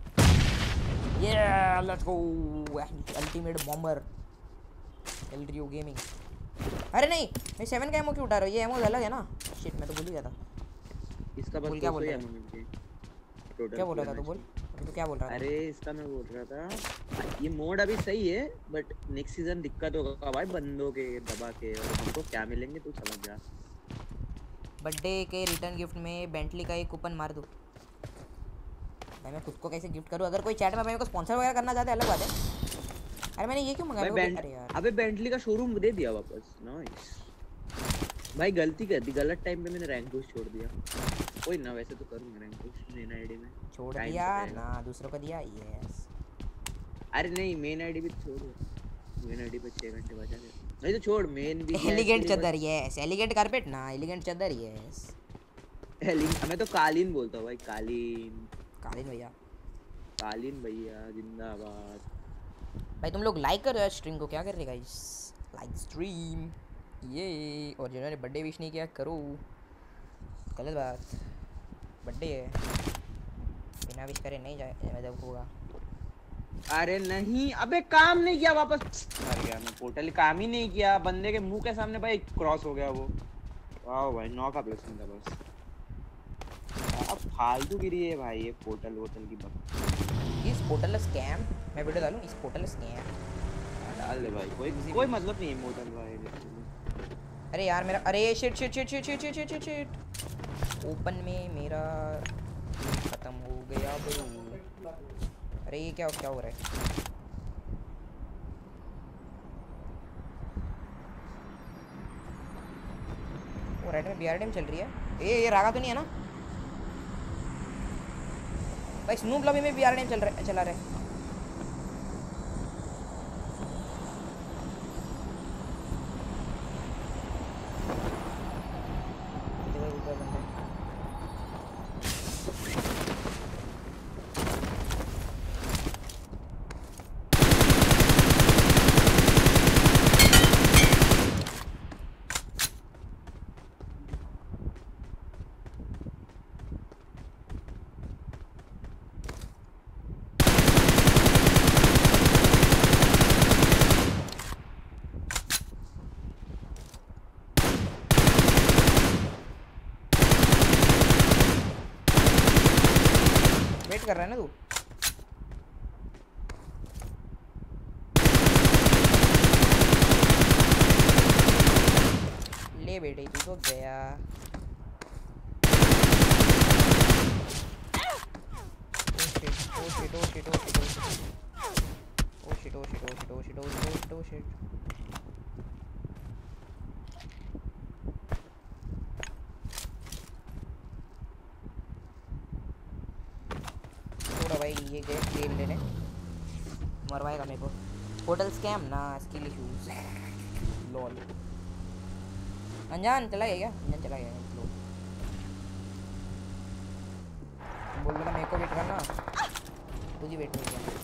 ये लेट्स गो अल्टीमेट बॉम्बर एलरियो गेमिंग। अरे नहीं मैं सेवन का एमओ क्यों उठा रहा हूँ? ये एमओ अलग है ना। शिट मैं तो भूल ही गया था। इसका बस बोल क्या दो सौ बोल ही रहा है? ammo मिलते हैं टोटल। क्या बोल रहा था तू? बोल अभी तो क्या बोल रहा था? अरे इसका मैं बोल रहा था ये मोड अभी सही है, बट नेक्स्ट सीजन दिक्कत होगा भाई बंदों के दबा के, और हमको क्या मिलेंगे तू समझ जा। बर्थडे के रिटर्न गिफ्ट में बेंटली का एक कूपन मार दूँ भाई? मैं खुद को कैसे गिफ्ट करूँ? अगर कोई चैट में मेरे को स्पॉन्सर वगैरह करना चाहता है अलग बात है। अरे मैंने ये क्यों मंगाया? भाई अरे यार अबे बेंटली का शोरूम दे दिया वापस। नाइस भाई, गलती कर दी, गलत टाइम पे मैंने रैंक पुश छोड़ दिया। कोई ना, वैसे तो करूंगा रैंक पुश मेन आईडी में। छोड़ Time दिया से पहले। ना, दूसरों को दिया। यस अरे नहीं मेन आईडी भी छोड़, मेन आईडी पे छह घंटे बचा दे। नहीं तो छोड़ मेन भी। एलिगेंट चादर। यस एलिगेंट कारपेट ना, एलिगेंट चादर। यस एलिगेंट, मैं तो कालीन बोलता हूँ भाई, कालीन कालीन भैया। कालीन भैया जिंदाबाद। भाई तुम लोग लाइक करो यार स्ट्रीम को। क्या कर रहे गाइस? लाइक स्ट्रीम ये। और जिन्होंने बर्थडे विश नहीं किया करो। गलत बात, बर्थडे है, बिना विश करे नहीं जाए मतलब होगा। अरे नहीं अबे काम नहीं किया, वापस मर गया मैं। पोर्टल काम ही नहीं किया, बंदे के मुंह के सामने भाई क्रॉस हो गया वो। वाह भाई नौ का प्लेसमेंट था बस। अब फालतू गिरी है भाई ये पोर्टल वोटल की बात। इस पोर्टल स्कैम मैं वीडियो डालूं? इस पोर्टल स्कैम डाल दे भाई, कोई कोई मतलब नहीं है पोर्टल भाई। अरे यार मेरा, अरे shit shit shit shit shit shit shit shit shit open में मेरा खत्म हो गया ब्रो। अरे ये क्या क्या हो रहा है? वो राइट में बीआरडीएम चल रही है। ए ये रागा तो नहीं है ना? भाई स्नूप लॉबी में भी आर एन एम चल रहा चला रहा है। कर रहा है ना तू? ले बेटे तू तो गया। Oh shit, oh shit, oh shit, oh shit, oh shit, oh shit, oh shit, oh shit, oh shit, oh shit, oh shit. भाई ये गए गेम लेने, मरवाएगा मेरे को। होटल स्कैम ना, स्किल इश्यूज लॉल। अनजान चला गया क्या? अनजान चला गया लो। बोल रहा मेरे को वेट करना, खुद ही वेट नहीं किया।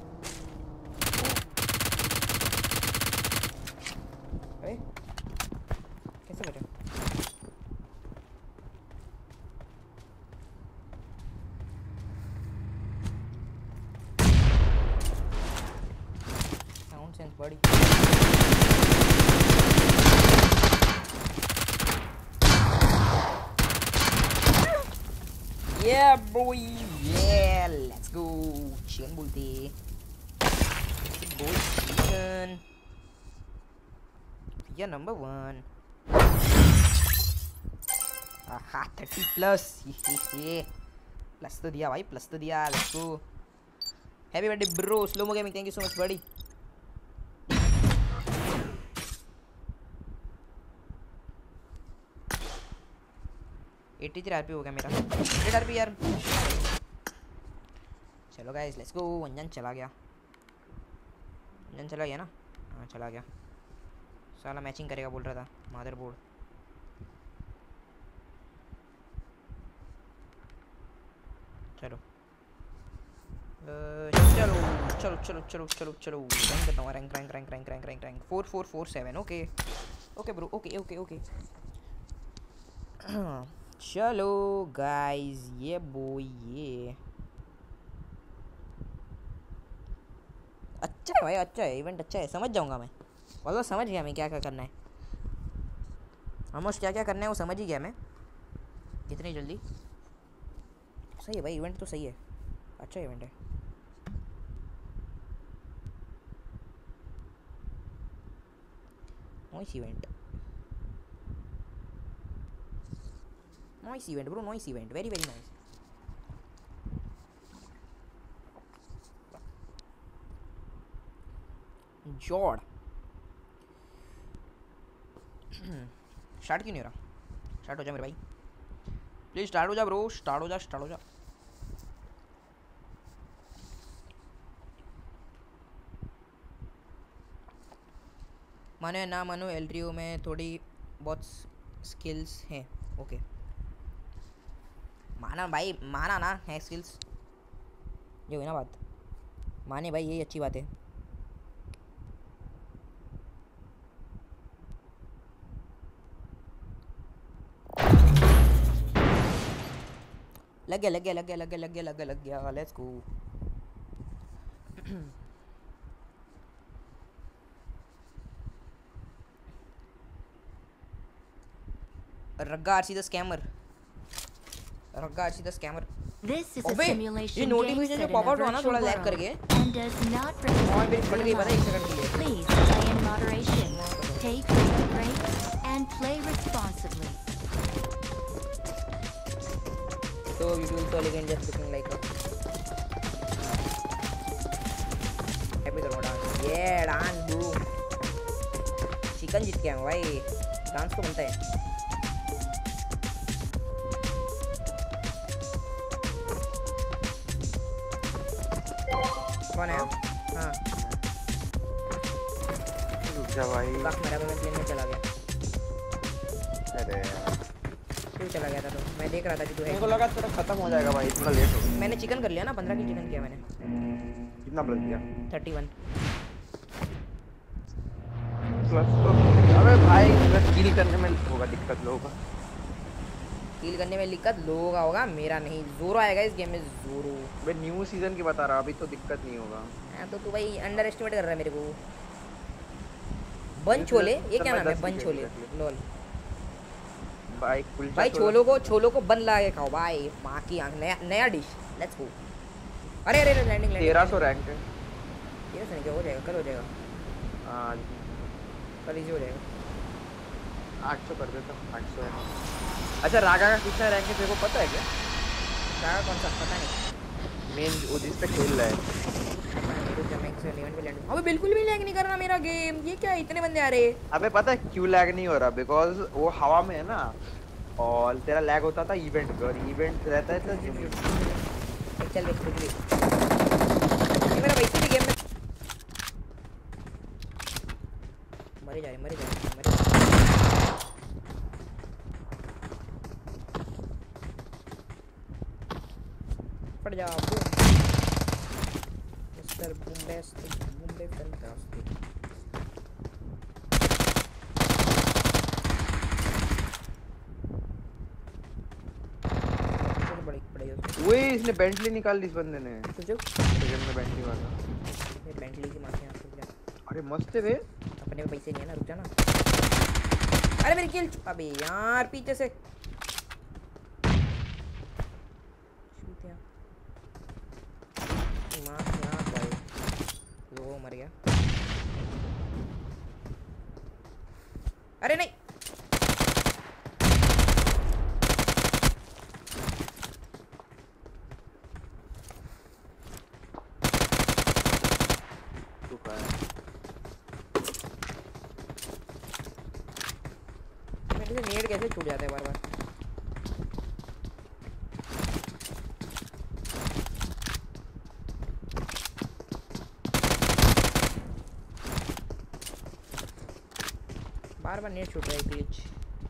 अरे कैसे बचा? Buddy. Yeah boy, yeah, let's go. Chicken बोलते boy chicken. Yeah, number one. aha thirty plus. Plus तो दिया भाई, plus तो दिया। Let's go. Happy birthday bro, slow mo gaming, thank you so much buddy. तिरासी आरपी हो गया मेरा, हंड्रेड आरपी यार। चलो गाइस लेट्स गो। अंजन चला गया, अंजन चला गया ना? हाँ चला गया। साला मैचिंग करेगा बोल रहा था मदरबोर्ड। चलो चलो चलो चलो चलो चलो चलो रैंक करता हूँ। Rank rank rank rank rank rank rank four four four seven. Okay okay bro, okay okay okay. चलो गाइस, ये बॉय ये अच्छा है भाई, अच्छा है इवेंट, अच्छा है। समझ जाऊंगा मैं, मतलब समझ गया मैं क्या क्या करना है। ऑलमोस्ट क्या क्या करना है वो समझ ही गया मैं इतनी जल्दी। सही है भाई, इवेंट तो सही है, अच्छा इवेंट है। Nice event, nice event bro, nice event, very very nice. जॉर्ड स्टार्ट क्यों नहीं हो रहा? स्टार्ट हो जा मेरे भाई, प्लीज स्टार्ट हो जा ब्रो, स्टार्ट हो जा, स्टार्ट हो जा। मानो या ना मानो एलट्रियो में थोड़ी बहुत स्किल्स हैं। ओके माना भाई, माना ना है स्किल्स, ये हुई ना बात। माने भाई, यही अच्छी बात है। लग गया लग गया लग गया लग गया लग गया लग गया लग गया let's go. Ragga RC the scammer, Ragga RC the scammer. This is a simulation ये नोटिफिकेशन जो पॉप आउट हुआ ना थोड़ा लैग करके, and does not represent मेरी फट गई पता है एक सेकंड के लिए। Please play in moderation, take frequent breaks, and play responsibly. So beautiful, so elegant, just looking like a happy करो डांस। ये डांस ब्रो, चिकन जीत गया भाई, डांस तो बनता है। कौन है? हाँ रुक जा भाई। बक मेरा मैं प्लेन में चला गया। अरे क्यों चला गया था तो? मैं देख रहा था कि तू है। मेरे को लगा तेरा खत्म हो जाएगा भाई, इतना लेट हो गया। मैंने चिकन कर लिया ना, पंद्रह किल चिकन किया मैंने। कितना प्लस दिया? Thirty one. प्लस तो अबे भाई बस किल करने में होगा दिक्कत लोगों का। किल करने में दिक्कत लोगों का होगा, मेरा नहीं। जोरो आएगा इस गेम में, जोरो। भाई न्यू सीजन की बता रहा, अभी तो दिक्कत नहीं होगा। हां तो तू भाई अंडर एस्टिमेट कर रहा है मेरे को। बन छोले, ये क्या नाम है? बन छोले लॉल भाई कुलचा भाई। छोलों को छोलों को बन ला के खाओ भाई, मां की आंख। नया नया डिश, लेट्स गो। अरे अरे लैंडिंग लैंडिंग तेरह सौ रैंक है। ये सुन के हो जाएगा, कल हो जाएगा। हां कल इजी हो जाएगा। आठ सौ कर देता हूं, आठ सौ है। अच्छा रागा का कितना रैंक है तेरे को पता है क्या? रागा कौन सा? पता नहीं। मेन वो जिस पे खेल रहा है। अबे बिल्कुल भी लैग नहीं कर रहा मेरा गेम। ये क्या इतने बंदे आ रहे? अबे पता है क्यों लैग नहीं हो रहा? बिकॉज वो हवा में है ना, और तेरा लैग होता था इवेंट पे, और इवेंट रहता है तो चल देख कुछ भी। ये मेरा वैसे भी गेम में मरे जा रहे मरे जा रहे मरे जा रहे। फट जा बूम मिस्टर बूम्बेस्टिक बूम्बे फैंटास्टिक। बड़ी पड़ी उसको। ओए इसने बेंटली निकाल ली इस बंदे ने। तो जो सेकंड में बेंटली वाला। ये बेंटली की माफिया रुक जा। अरे मस्त है बे। अपने में पैसे नहीं है ना, रुक जा ना। अरे मेरी किल। अबे यार पीछे से वो मर गया। अरे नहीं रुका है। मेरे से नेट कैसे छूट जाता है बार बार? बार बार नेट छूट रहा है ग्लिच।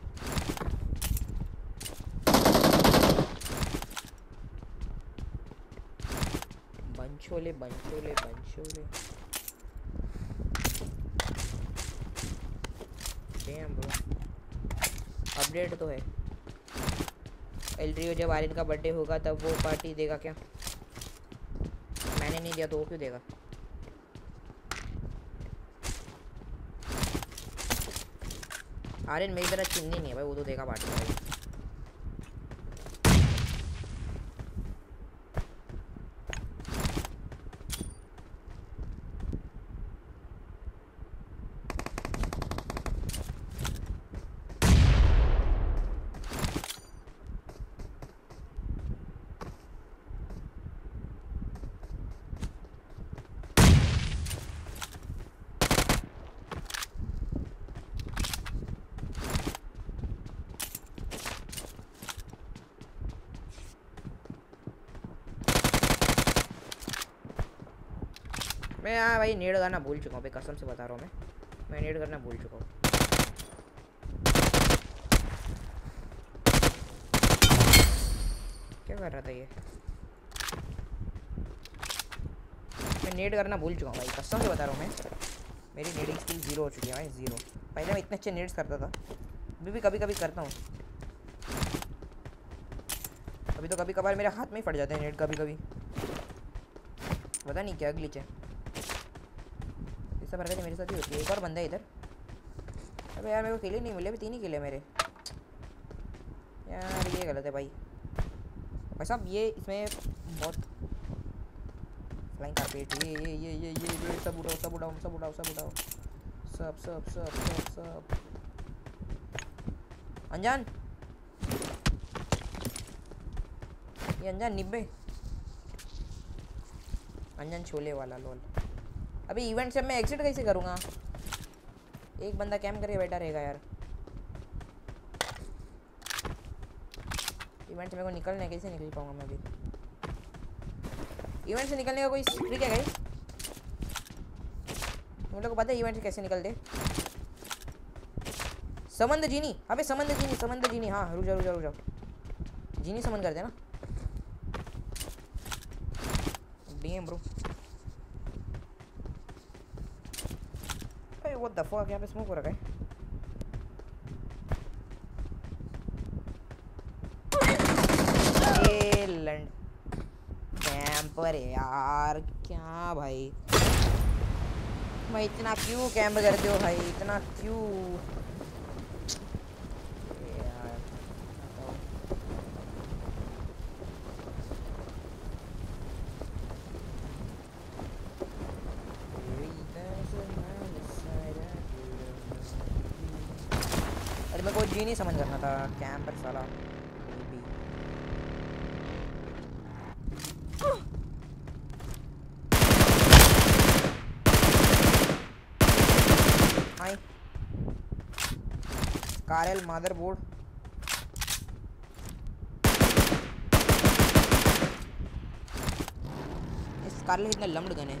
बंचोले बंचोले बंचोले। डैम ब्रो, अपडेट तो है। एल्ड्रियो जब आर्यन का बर्थडे होगा तब वो पार्टी देगा क्या? मैंने नहीं दिया तो वो क्यों देगा? आर्यन मेरी तरह चिन्नी नहीं है भाई, वो तो देगा पार्टी भाई। मैं यार भाई नेड करना भूल चुका हूँ भाई, कसम से बता रहा हूँ। मैं मैं नेड करना भूल चुका हूँ। क्या कर रहा था ये? मैं नेड करना भूल चुका हूँ भाई, कसम से बता रहा हूँ। मैं मेरी नेडिंग स्किल जीरो हो चुकी है भाई, जीरो। पहले मैं इतने अच्छे नेड्स करता था, अभी भी कभी कभी करता हूँ। अभी तो कभी कभार मेरे हाथ में ही फट जाते हैं नेड, कभी कभी पता नहीं क्या ग्लिच है। सब हरकतें मेरे साथ ही होती है। एक और बंदा है इधर। अबे यार मेरे को किल ही नहीं मिले, अभी तीन ही किल है मेरे। यार ये गलत है भाई। भाई साहब ये इसमें बहुत फ्लाइंग कारपेट, ये ये ये ये ये ये सब उड़ाओ सब उड़ाओ सब उड़ाओ सब उड़ाओ सब सब सब सब सब। अनजान, ये अनजान निब्बे, अनजान छोले वाला लोल। अभी इवेंट से मैं एग्जिट कैसे करूँगा? एक बंदा कैम करके बैठा रहेगा यार। इवेंट से मेरे को निकलना है, कैसे निकल पाऊंगा मैं अभी? इवेंट से निकलने का कोई ट्रिक है गाइस? तुम लोग को पता है इवेंट से कैसे निकलते? समंद जीनी, अबे समंद जीनी, समंद जीनी, हाँ रुक जाओ रुक जाओ रुक जाओ, जीनी समन करते हैं ना। डीएम ब्रो, अरे व्हाट द फक, यहाँ पे स्मोक हो रखा है। ए लंड कैंपर यार, क्या भाई भाई इतना क्यों कैंप करते हो भाई, इतना क्यों यार। अरे मेरे को जी नहीं समझ करना था, कैंपर साला। हाय कारल मदरबोर्ड, इस कारल कितना लम्ड गन है।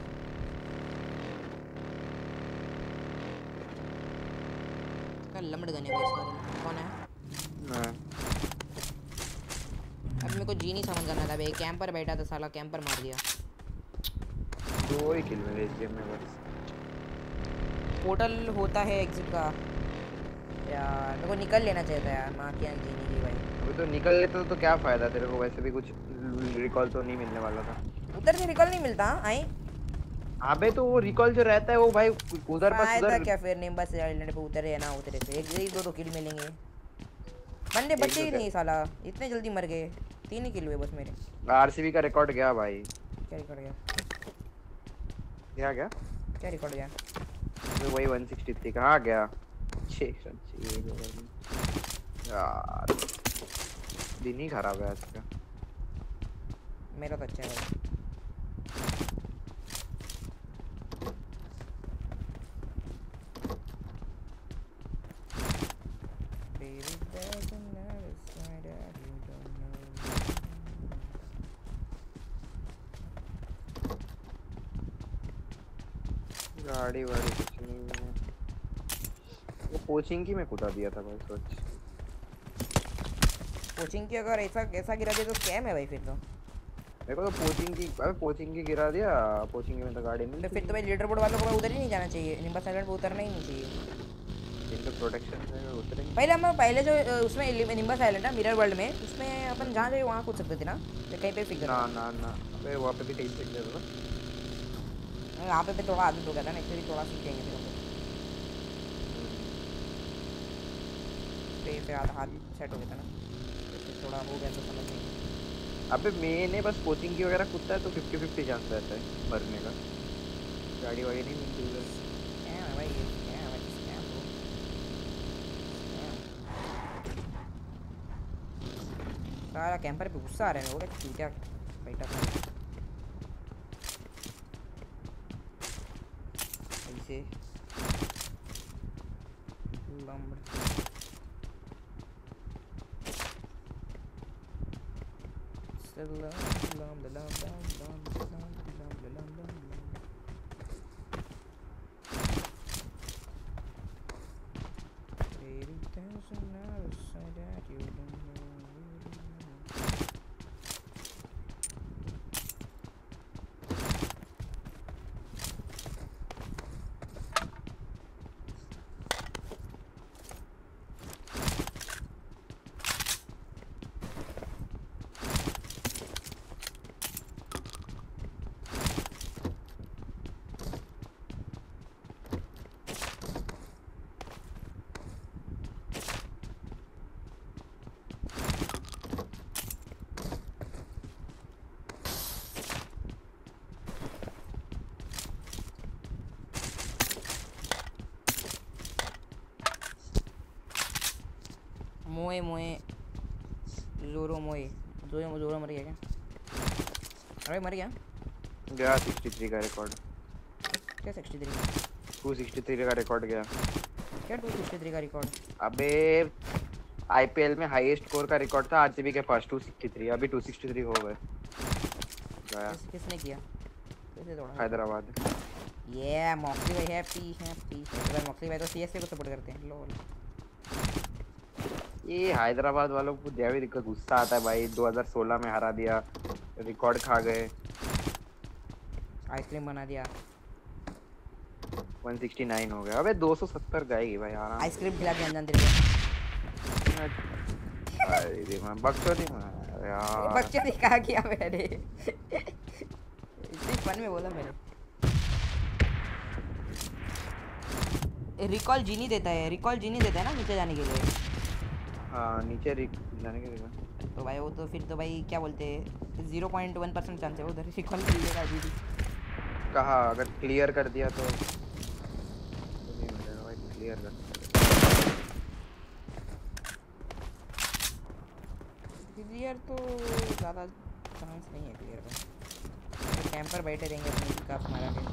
क्या लम्ड गन है भाई इस कारल, कौन है? मैं अब मेरे को जी नहीं समझ करना था भाई, कैंपर बैठा था साला, कैंपर मार दिया। दो ही किल मेरे इस गेम में बस। पोर्टल होता है एग्जिट का यार, मेरे को निकल लेना चाहिए था यार, माँ की आंख जीने की भाई। अबे तो निकल लेते तो, तो क्या फायदा तेरे को, वैसे भी कुछ रिकॉल तो नहीं मिलने वाला था। उधर से रिकॉल नहीं मिलता आई। अबे तो वो रिकॉल जो रहता है वो भाई उधर बस फायदा उधर क्या फिर, निम्बस से आइलैंड पे उतरे ना उतरे से एक एक दो दो किल मिलेंगे। बंदे बच्चे ही नहीं साला, इतने जल्दी मर गए, तीन ही किल हुए बस मेरे। आरसीबी का रिकॉर्ड गया भाई। क्या रिकॉर्ड गया? क्या गया? क्या रिकॉर्ड गया? मैं वही एक सौ तिरसठ कहाँ गया? छह रन चाहिए यार, दिन ही खराब है आज का। मेरा तो अच्छा है भाई। गाड़ी वाड़ी कुछ नहीं है, वो कोचिंग की मैं कुदा दिया था भाई सोच। कोचिंग की अगर ऐसा ऐसा गिरा दे तो स्कैम है भाई फिर तो। मेरे को तो कोचिंग की, अबे कोचिंग की गिरा दिया, कोचिंग की में तो गाड़ी नहीं। तो फिर तो भाई लीडर बोर्ड वालों को उधर ही नहीं जाना चाहिए, निम्बस आइलैंड पे उतरना ही नहीं चाहिए। इनका प्रोटेक्शन से उतरेंगे। पहले हम पहले जो उसमें निम्बस आइलैंड है मिरर वर्ल्ड में, उसमें अपन जहाँ जाए वहाँ कूद सकते थे ना, तो कहीं पे फिक्र ना ना ना, अबे वहाँ पे भी कहीं से गया था। यहाँ पे थोड़ा आदत हो गया था ना, एक्चुअली थोड़ा सीखेंगे फिर हम लोग। फिर आधा हाथ सेट हो गया था ना, फिर थोड़ा हो गया तो समझ नहीं। अबे मैंने बस कोचिंग की वगैरह कूदता है तो फिफ्टी फिफ्टी चांस रहता है मरने का, गाड़ी वाड़ी नहीं मिलती उधर। क्या है भाई ये, क्या है भाई, क्या है ब्रो, सारा कैंपर पे गुस्सा आ रहा है, हो गया चूतिया बैठा था ऐसे लंबड़। मोए मोए जोरो मोए जोरो जोरो मर गया क्या? अरे मर गया गया तिरसठ का रिकॉर्ड। क्या तिरसठ दो सौ तिरसठ का रिकॉर्ड गया। क्या दो सौ तिरसठ का रिकॉर्ड? अबे आईपीएल में हाईएस्ट स्कोर का रिकॉर्ड था आरसीबी के पास दो सौ तिरसठ, अभी दो सौ तिरसठ हो गए। गया किस, किसने किया? कैसे तोड़ा? हैदराबाद। ये मॉक्सी भाई हैप्पी हैप्पी भाई, मॉक्सी भाई तो सीएसके को सपोर्ट करते हैं। लोल ये हैदराबाद वालों को जावेद का गुस्सा आता है भाई, दो हज़ार सोलह में हरा दिया, रिकॉर्ड खा गए, आइसक्रीम बना दिया, एक सौ उनहत्तर हो गया। अबे दो सौ सत्तर जाएगी भाई आराम। आइसक्रीम खिला के अनजान तेरे को। अरे मैं बकचोदी में यार, बकचोदी कहा किया मैंने, इसी फन में बोला मैंने। रिकॉल जीनी देता है, रिकॉल जीनी देता है ना नीचे जाने के लिए। हाँ नीचे रिक जाने के लिए। तो भाई वो तो फिर तो भाई क्या बोलते हैं zero point one percent chance है उधर रिकॉल मिलेगा जी। कहा अगर क्लियर कर दिया तो नहीं मिलेगा भाई, क्लियर कर क्लियर तो ज़्यादा चांस नहीं है क्लियर का। तो कैंपर बैठे रहेंगे अपनी काफ मारा के।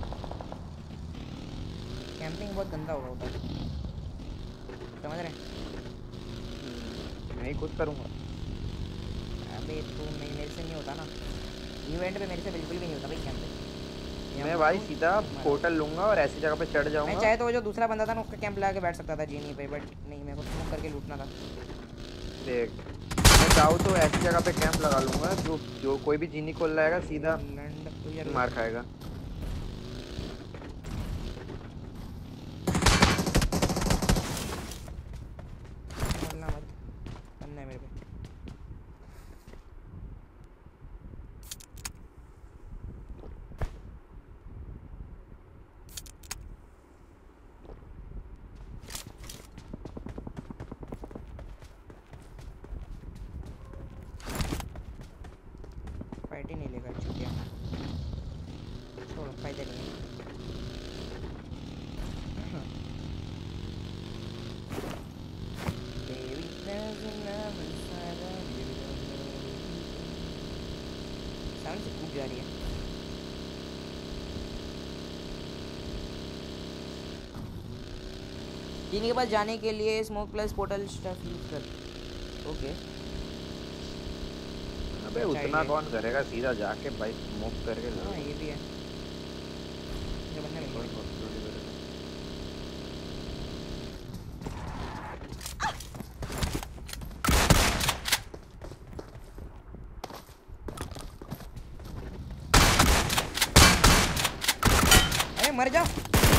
कैंपिंग बहुत गंदा होगा उधर, समझ रहे हैं? मैं ही खुद करूँगा। अबे तू नहीं, मेरे से नहीं होता ना इवेंट पे, मेरे से बिल्कुल भी नहीं होता भाई कैंपिंग। मैं भाई सीधा पोर्टल लूंगा और ऐसी जगह पे चढ़ जाऊंगा। मैं चाहे तो वो जो दूसरा बंदा था ना उसका कैंप लगा के बैठ सकता था जीनी पे, बट नहीं, मेरे को स्मोक करके लूटना था। देख मैं चाहूँ तो ऐसी जगह पे कैंप लगा लूंगा जो जो कोई भी जीनी खोल लाएगा सीधा मार खाएगा। बोलना मत, करना है मेरे पे। फाइट ही नहीं लेगा चुटिया, छोड़ो फायदा नहीं है। साउंड से कूद जा रही है। जीनी के पास जाने के लिए smoke plus portal stuff use कर। ओके अबे उतना कौन करेगा, सीधा जाके भाई स्मोक करके लो। हाँ ये भी है, ये बनने लगा। अरे मर जा।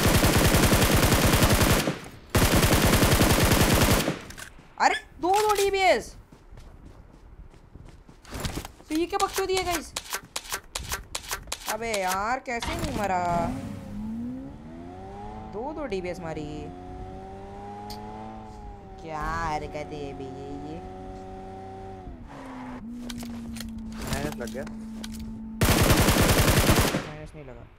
अरे दो दो डीबीएस, तो ये क्या बकचोदी है गाइस। अबे यार कैसे नहीं मरा, दो दो डीबीएस मारी, क्या हरकत है बे ये। माइनस लग गया, माइनस नहीं लगा।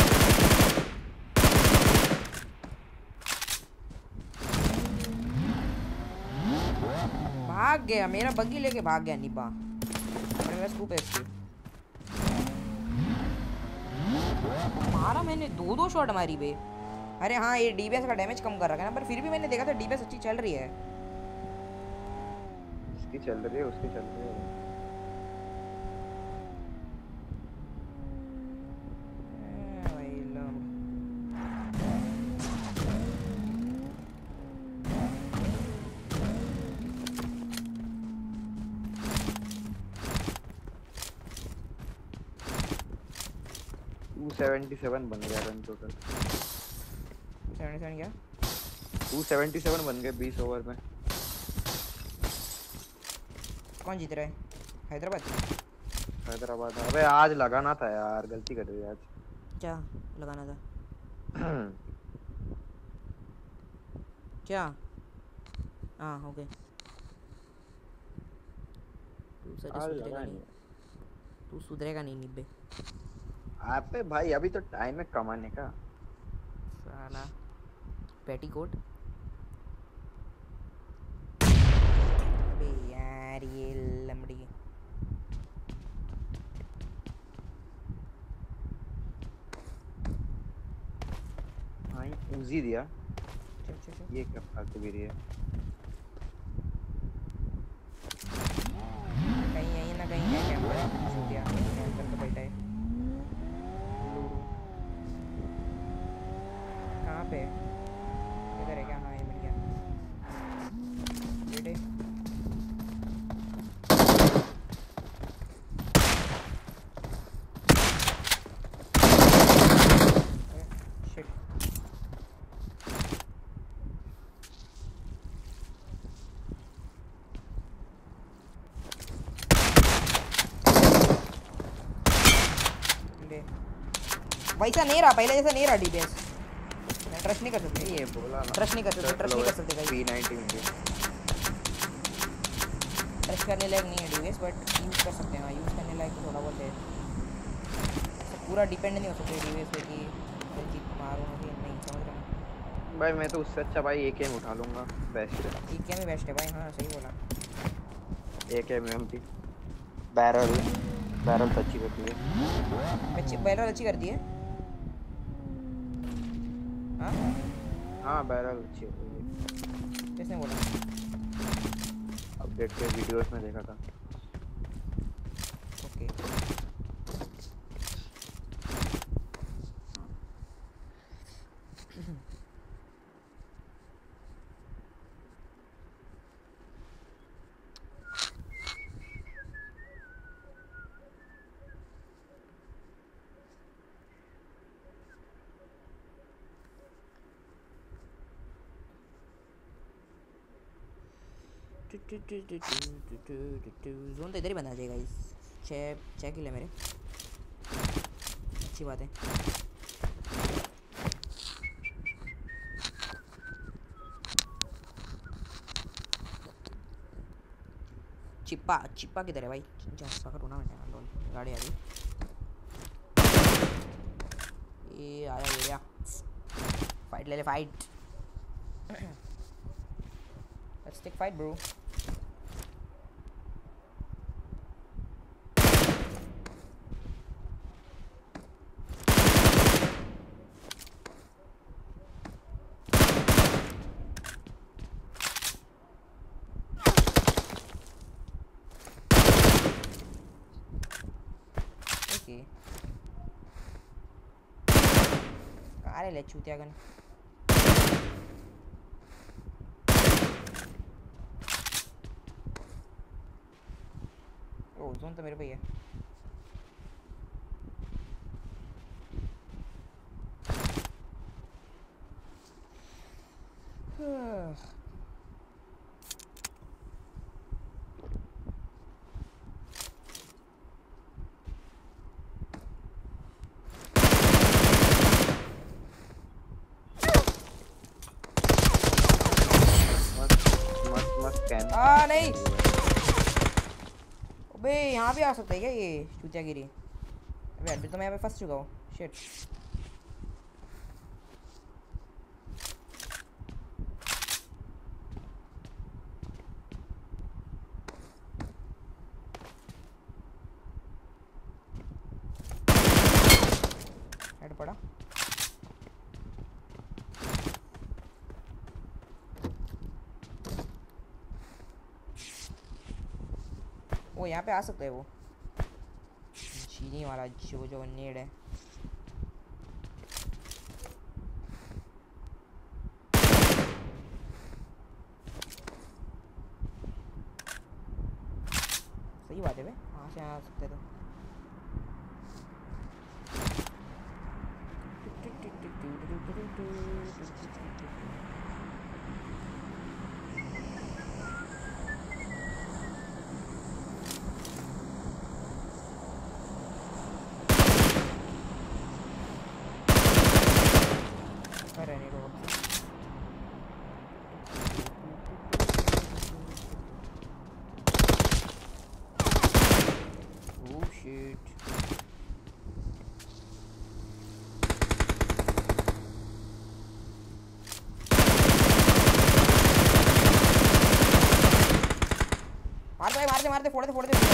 भाग गया मेरा बग्गी लेके, भाग गया निब्बा। मेरा स्कूप है इसकी, मारा मैंने, दो दो शॉट मारी बे। अरे हाँ ये डीबीएस का डैमेज कम कर रखा है ना, पर फिर भी मैंने देखा था डीबीएस अच्छी चल रही है। उसकी चल रही है, उसकी चल रही है। टू सेवेंटी सेवन बन गया run total. Two seventy seven क्या? टू सेवेंटी सेवन बन गए बीस ओवर में। कौन जीत रहा है? हैदराबाद? हैदराबाद। अबे आज लगाना था यार, गलती कर दी आज। क्या लगाना था? क्या? हाँ ओके। तू सुधरेगा नहीं, तू सुधरेगा नहीं निब्बे। आप पे भाई अभी तो टाइम है कमाने का। साला पेटीकोट। अबे यार ये लमड़ी। हाँ उजी दिया। चल चल चल। ये क्या फालतू गिरी है। कहीं यहीं ना कहीं है कैंपर, छूट गया कैंपर का बैठा है। पे वैसा नहीं रहा, पहले जैसा नहीं रहा डीपीएस। मैं ट्रस्ट नहीं कर सकते, ये बोला ना ट्रस्ट नहीं कर सकते, ट्रस्ट नहीं कर सकते गाइस। पी नाइंटी में ट्रस्ट करने लायक नहीं है डीपीएस, बट यूज़ कर सकते हैं। हाँ, यूज़ करने लायक तो थोड़ा बहुत है, ऐसा पूरा डिपेंड नहीं हो सकते डीपीएस पे कि जीत मारूँ मुझे नहीं, समझ रहा हूँ भाई। मैं तो उससे अच्छा भाई एकेएम उठा लूंगा, बेस्ट है। एकेएम ही बेस्ट है भाई। हाँ सही बोला। एकेएम एमपी बैरल बैरल तो अच्छी करती है। अच्छी बैरल अच्छी करती है। हाँ हाँ बैरल अच्छी होती है। किसने बोला? अपडेट के वीडियोस में देखा था। ओके जोन तो इधर ही बना जाएगा। इस छः छः किल है मेरे, अच्छी बात है। चिप्पा चिप्पा किधर है भाई? चिप्पा का टूर्नामेंट है लोन। गाड़ी आ रही, ये आया ये फाइट ले ले fight. Let's take fight bro. अरे ले चूतिया गन। ओ जोन तो मेरे पे ही है। आ नहीं, अबे यहाँ भी आ सकता है क्या ये चूतियागिरी? अबे अभी तो मैं यहाँ पे फंस चुका हूँ। शिट। हेड पड़ा। वो यहाँ पे आ सकता है वो चीनी वाला जो जो नेड है। सही बात है भाई, वहाँ से आ सकते तो। मारते मारते फोड़ दे फोड़ दे।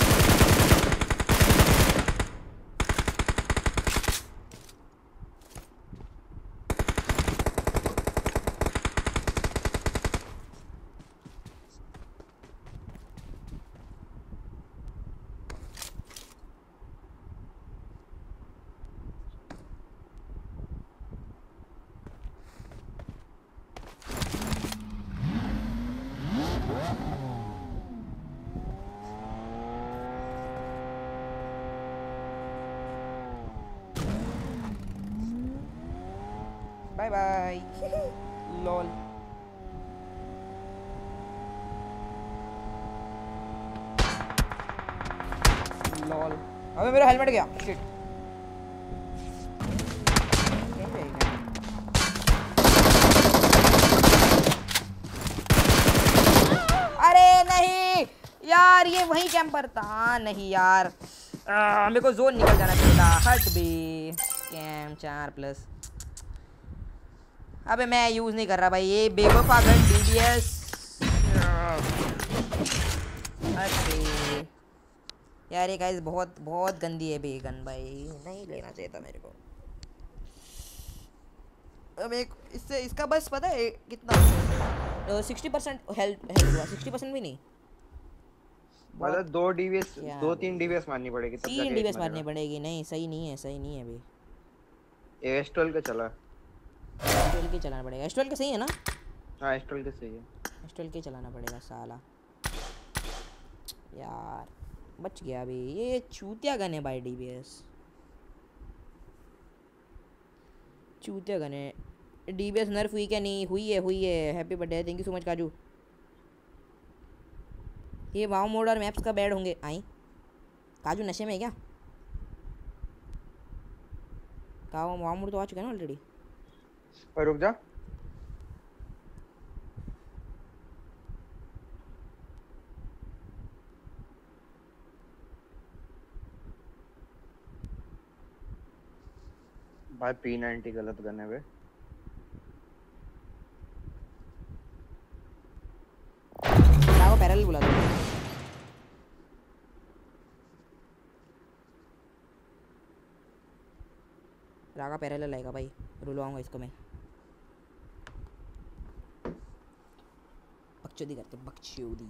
Bye bye. Lol lol. अबे मेरा हेलमेट गया। शिट। यार ये वही कैंपर था नहीं यार आ, मेरे को जोन निकल जाना चाहिए था हट भी कैम चार प्लस अबे मैं यूज नहीं कर रहा भाई ये बेवफा गन डीडीएस अरे यार ये गाइस बहुत बहुत गंदी है बे गन भाई नहीं लेना चाहिए था मेरे को अब एक इससे इसका बस पता है कितना सिक्सटी परसेंट हेल्थ हेल्थ हुआ सिक्सटी परसेंट भी नहीं मतलब दो डीवीएस दो तीन डीवीएस मारनी पड़ेगी तब तीन डीवीएस मारनी पड़ेगी नहीं सही नहीं है सही नहीं है अभी एस ट्वेल्व का चला एस ट्वेल्व के चलाना पड़ेगा एस ट्वेल्व के सही है ना हाँ एस ट्वेल्व के सही है एस ट्वेल्व के चलाना पड़ेगा साला यार बच गया अभी ये चूतिया गन है भाई डीवीएस चूतिया गन है डीबीएस नर्फ हुई क्या नहीं हुई है हुई है happy birthday thank you so much काजू ये वाव मोड और मैप्स का बैड होंगे आई काजू नशे में है क्या का वाव मोड तो आ चुका है ना ऑलरेडी और रुक जा भाई पी नाइंटी गलत गन है बे रागा पैरेलल बुला दो रागा पैरेलल आएगा भाई रुलवाऊंगा इसको मैं बकचोदी करते बकचोदी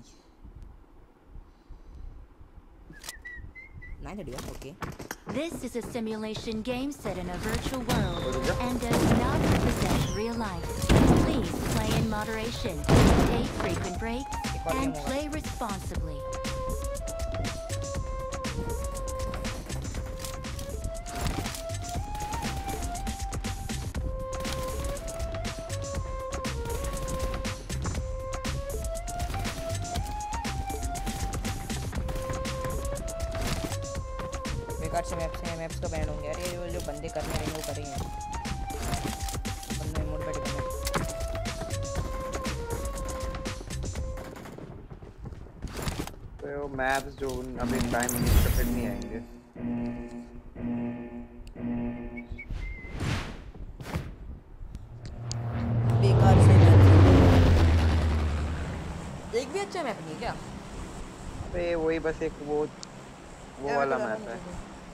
nine thirty one okay This is a simulation game set in a virtual world and does not represent real life. Please play in moderation, take frequent breaks, and play responsibly. से maps हैं maps तो ban होंगे अरे वो जो बंदे करने रहेंगे वो करेंगे बंदे मोड पे डिपेंड तो वो मैप्स जो अभी टाइम लिमिटेड नहीं आएंगे बेकार से एक भी अच्छा मैप नहीं है क्या अबे वही बस एक वो वो वाला मैप है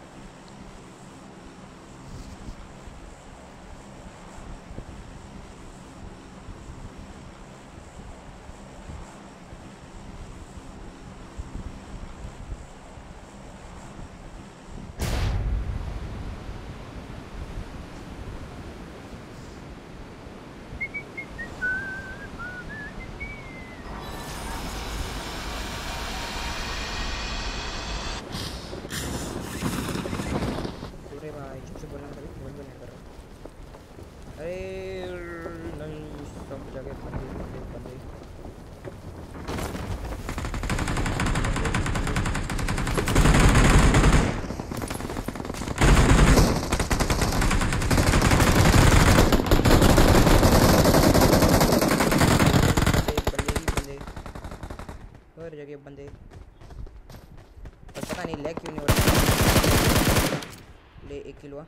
बंदे पता नहीं लैग क्यों नहीं हो रहा ले एक किलो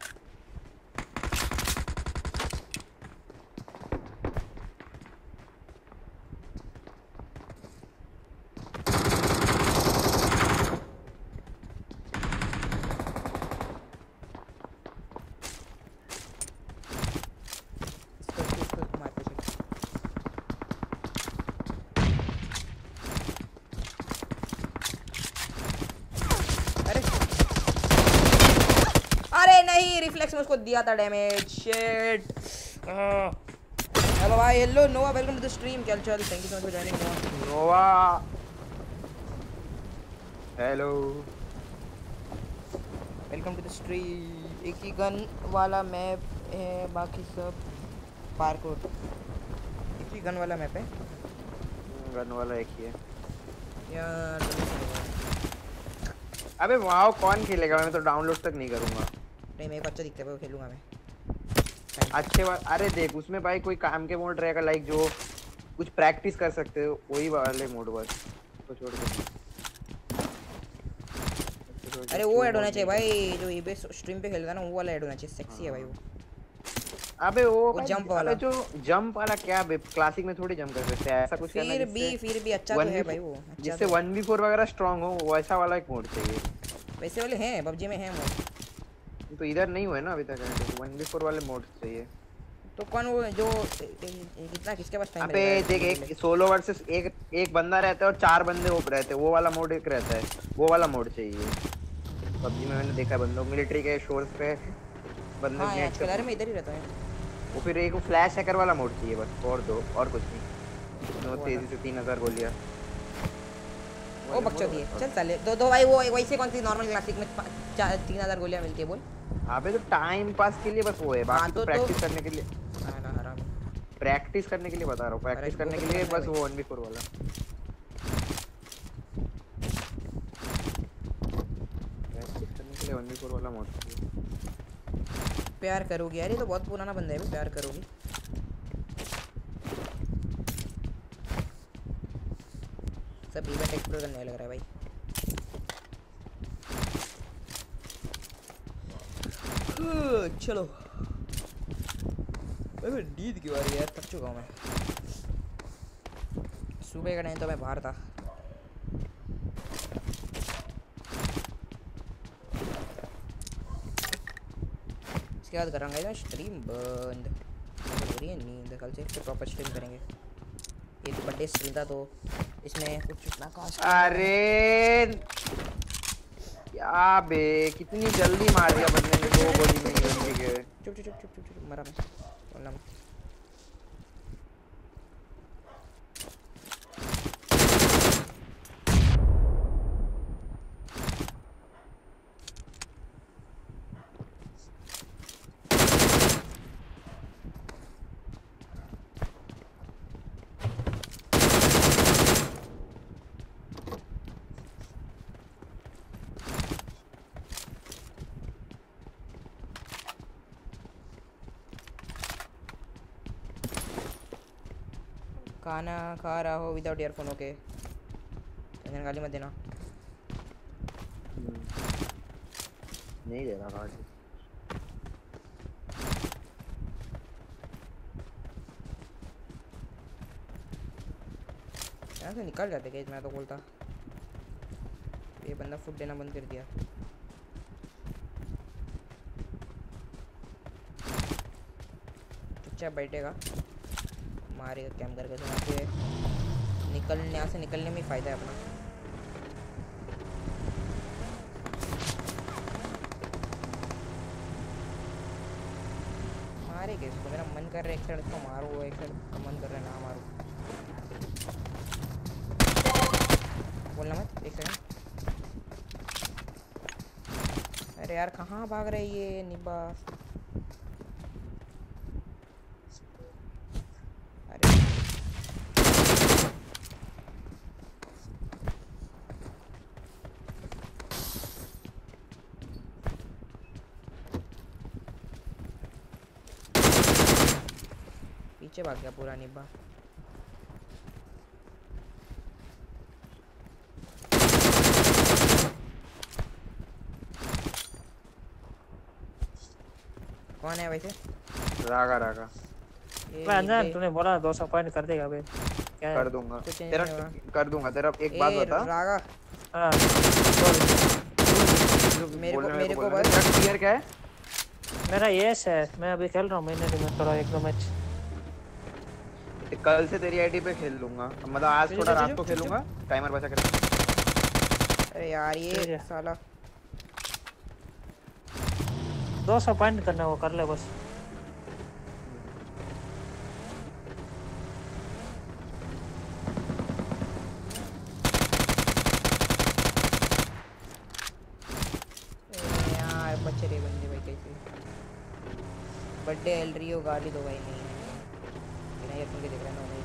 रिफ्लेक्स में उसको दिया था डैमेज शिट हेलो भाई hello Nova welcome to the stream क्या चल thank you so much for joining Nova hello welcome to the stream एक ही गन वाला मैप है बाकी सब पार्कोर एक ही गन वाला मैप है गन वाला एक ही है यार अबे वाओ कौन खेलेगा मैं तो डाउनलोड तक नहीं करूंगा नहीं मेरे को अच्छा दिखता है वो खेलूंगा मैं अच्छे बात अरे देख उसमें भाई कोई काम के मोड रहेगा लाइक जो कुछ प्रैक्टिस कर सकते हो वही वाले मोड बस तो छोड़ दो अरे वो ऐड होना चाहिए भाई, जो ये स्ट्रीम पे खेलता है ना वो वाला ऐड होना चाहिए, सेक्सी है भाई वो। अबे वो वो जंप वाला, जो जंप वाला क्या क्लासिक में थोड़ी जंप कर सकते हैं, ऐसा कुछ करना फिर भी फिर भी अच्छा तो है भाई वो, जिससे वन वी फोर वगैरह स्ट्रांग हो, वो ऐसा वाला एक मोड चाहिए। वैसे वाले हैं पबजी में हैं मोड, तो इधर नहीं हुए ना अभी तक, तो वन वी फोर वाले मोड चाहिए। तो कौन वो जो कितना किसके पास टाइम है? अबे देख, एक सोलो वर्सेस एक एक बंदा रहता है और चार बंदे ओप रहते हैं, वो वाला मोड एक रहता है, वो वाला मोड चाहिए पबजी में। मैंने देखा है बंदों मिलिट्री के शोर्स पे बंदे हां नेट यार में इधर ही रहता है वो। फिर एक फ्लैश हैकर वाला मोड चाहिए बस, और दो और कुछ नहीं। दो तेजी से तीन हज़ार गोलियां ओ बच्चा दिए चल चले दो दो भाई। वो वैसे कौन सी नॉर्मल क्लासिक में तीन हज़ार गोलियां मिलती है बोल? अबे तो टाइम पास के लिए बस वो है, बाकी तो प्रैक्टिस करने के लिए। हां ना हराम, प्रैक्टिस करने के लिए बता रहा हूं, प्रैक्टिस करने के लिए बस वो वन वी फोर वाला। प्रैक्टिस करने के लिए वन वी फोर वाला मोड चाहिए। प्यार करोगी यार, ये तो बहुत पुराना बंदा है, प्यार करोगी। सब इवेंट एक्सप्लोर करने लग रहा है भाई। चलो अबे नींद क्यों आ रही है यार, थक चुका हूँ मैं। सुबह का टाइम तो मैं बाहर था। इसके बाद करेंगे स्ट्रीम बंद, हो रही है नींद, कल से फिर प्रॉपर स्ट्रीम करेंगे। ये तो बर्थडे स्ट्रीम था तो इसमें कुछ ना कास्ट। अरे क्या बे, कितनी जल्दी मार दिया बंदे ने, दो गोली में ही बंदे के। चुप चुप चुप चुप चुप मरा मैं, बोलना मैं। खाना खा रहा हो विदाउट ईयरफोन, ओके इधर गाली मत देना। नहीं दे रहा गाली। यहाँ से निकल जाते क्या, मैं तो बोलता। ये बंदा फुट देना बंद कर दिया। चुपचाप बैठेगा, मारेगा कैम करके, तो यहाँ पे निकलने, यहाँ से निकलने में फ़ायदा है अपना। मारेगा इसको, मेरा मन कर रहा है एक साइड इसको मारो, एक साइड का मन कर रहा है ना मारो। बोलना मत, एक सेकंड। अरे यार कहाँ भाग रही है ये निब्बा? पीछे भाग गया पूरा निब्बा। कौन है वैसे? रागा रागा। मैं अंदर तूने बोला दो सौ पॉइंट कर देगा बे, क्या कर दूंगा तेरा, कर दूंगा तेरा। एक बात बता रागा। हां मेरे को मेरे को बस क्लियर क्या है? मेरा यस है, मैं अभी खेल रहा हूं, मैंने में थोड़ा एक दो मैच। कल से तेरी आईडी पे खेल लूंगा, मतलब आज थोड़ा रात को खेलूंगा, टाइमर बचा कर। अरे यार ये साला दो सौ पॉइंट करना, वो कर ले बस। यार बच्चे रे बंदे भाई, कैसे बर्थडे एल रही हो, गाली दो भाई। नहीं बिना ईयरफोन के देख रहा है ना, नहीं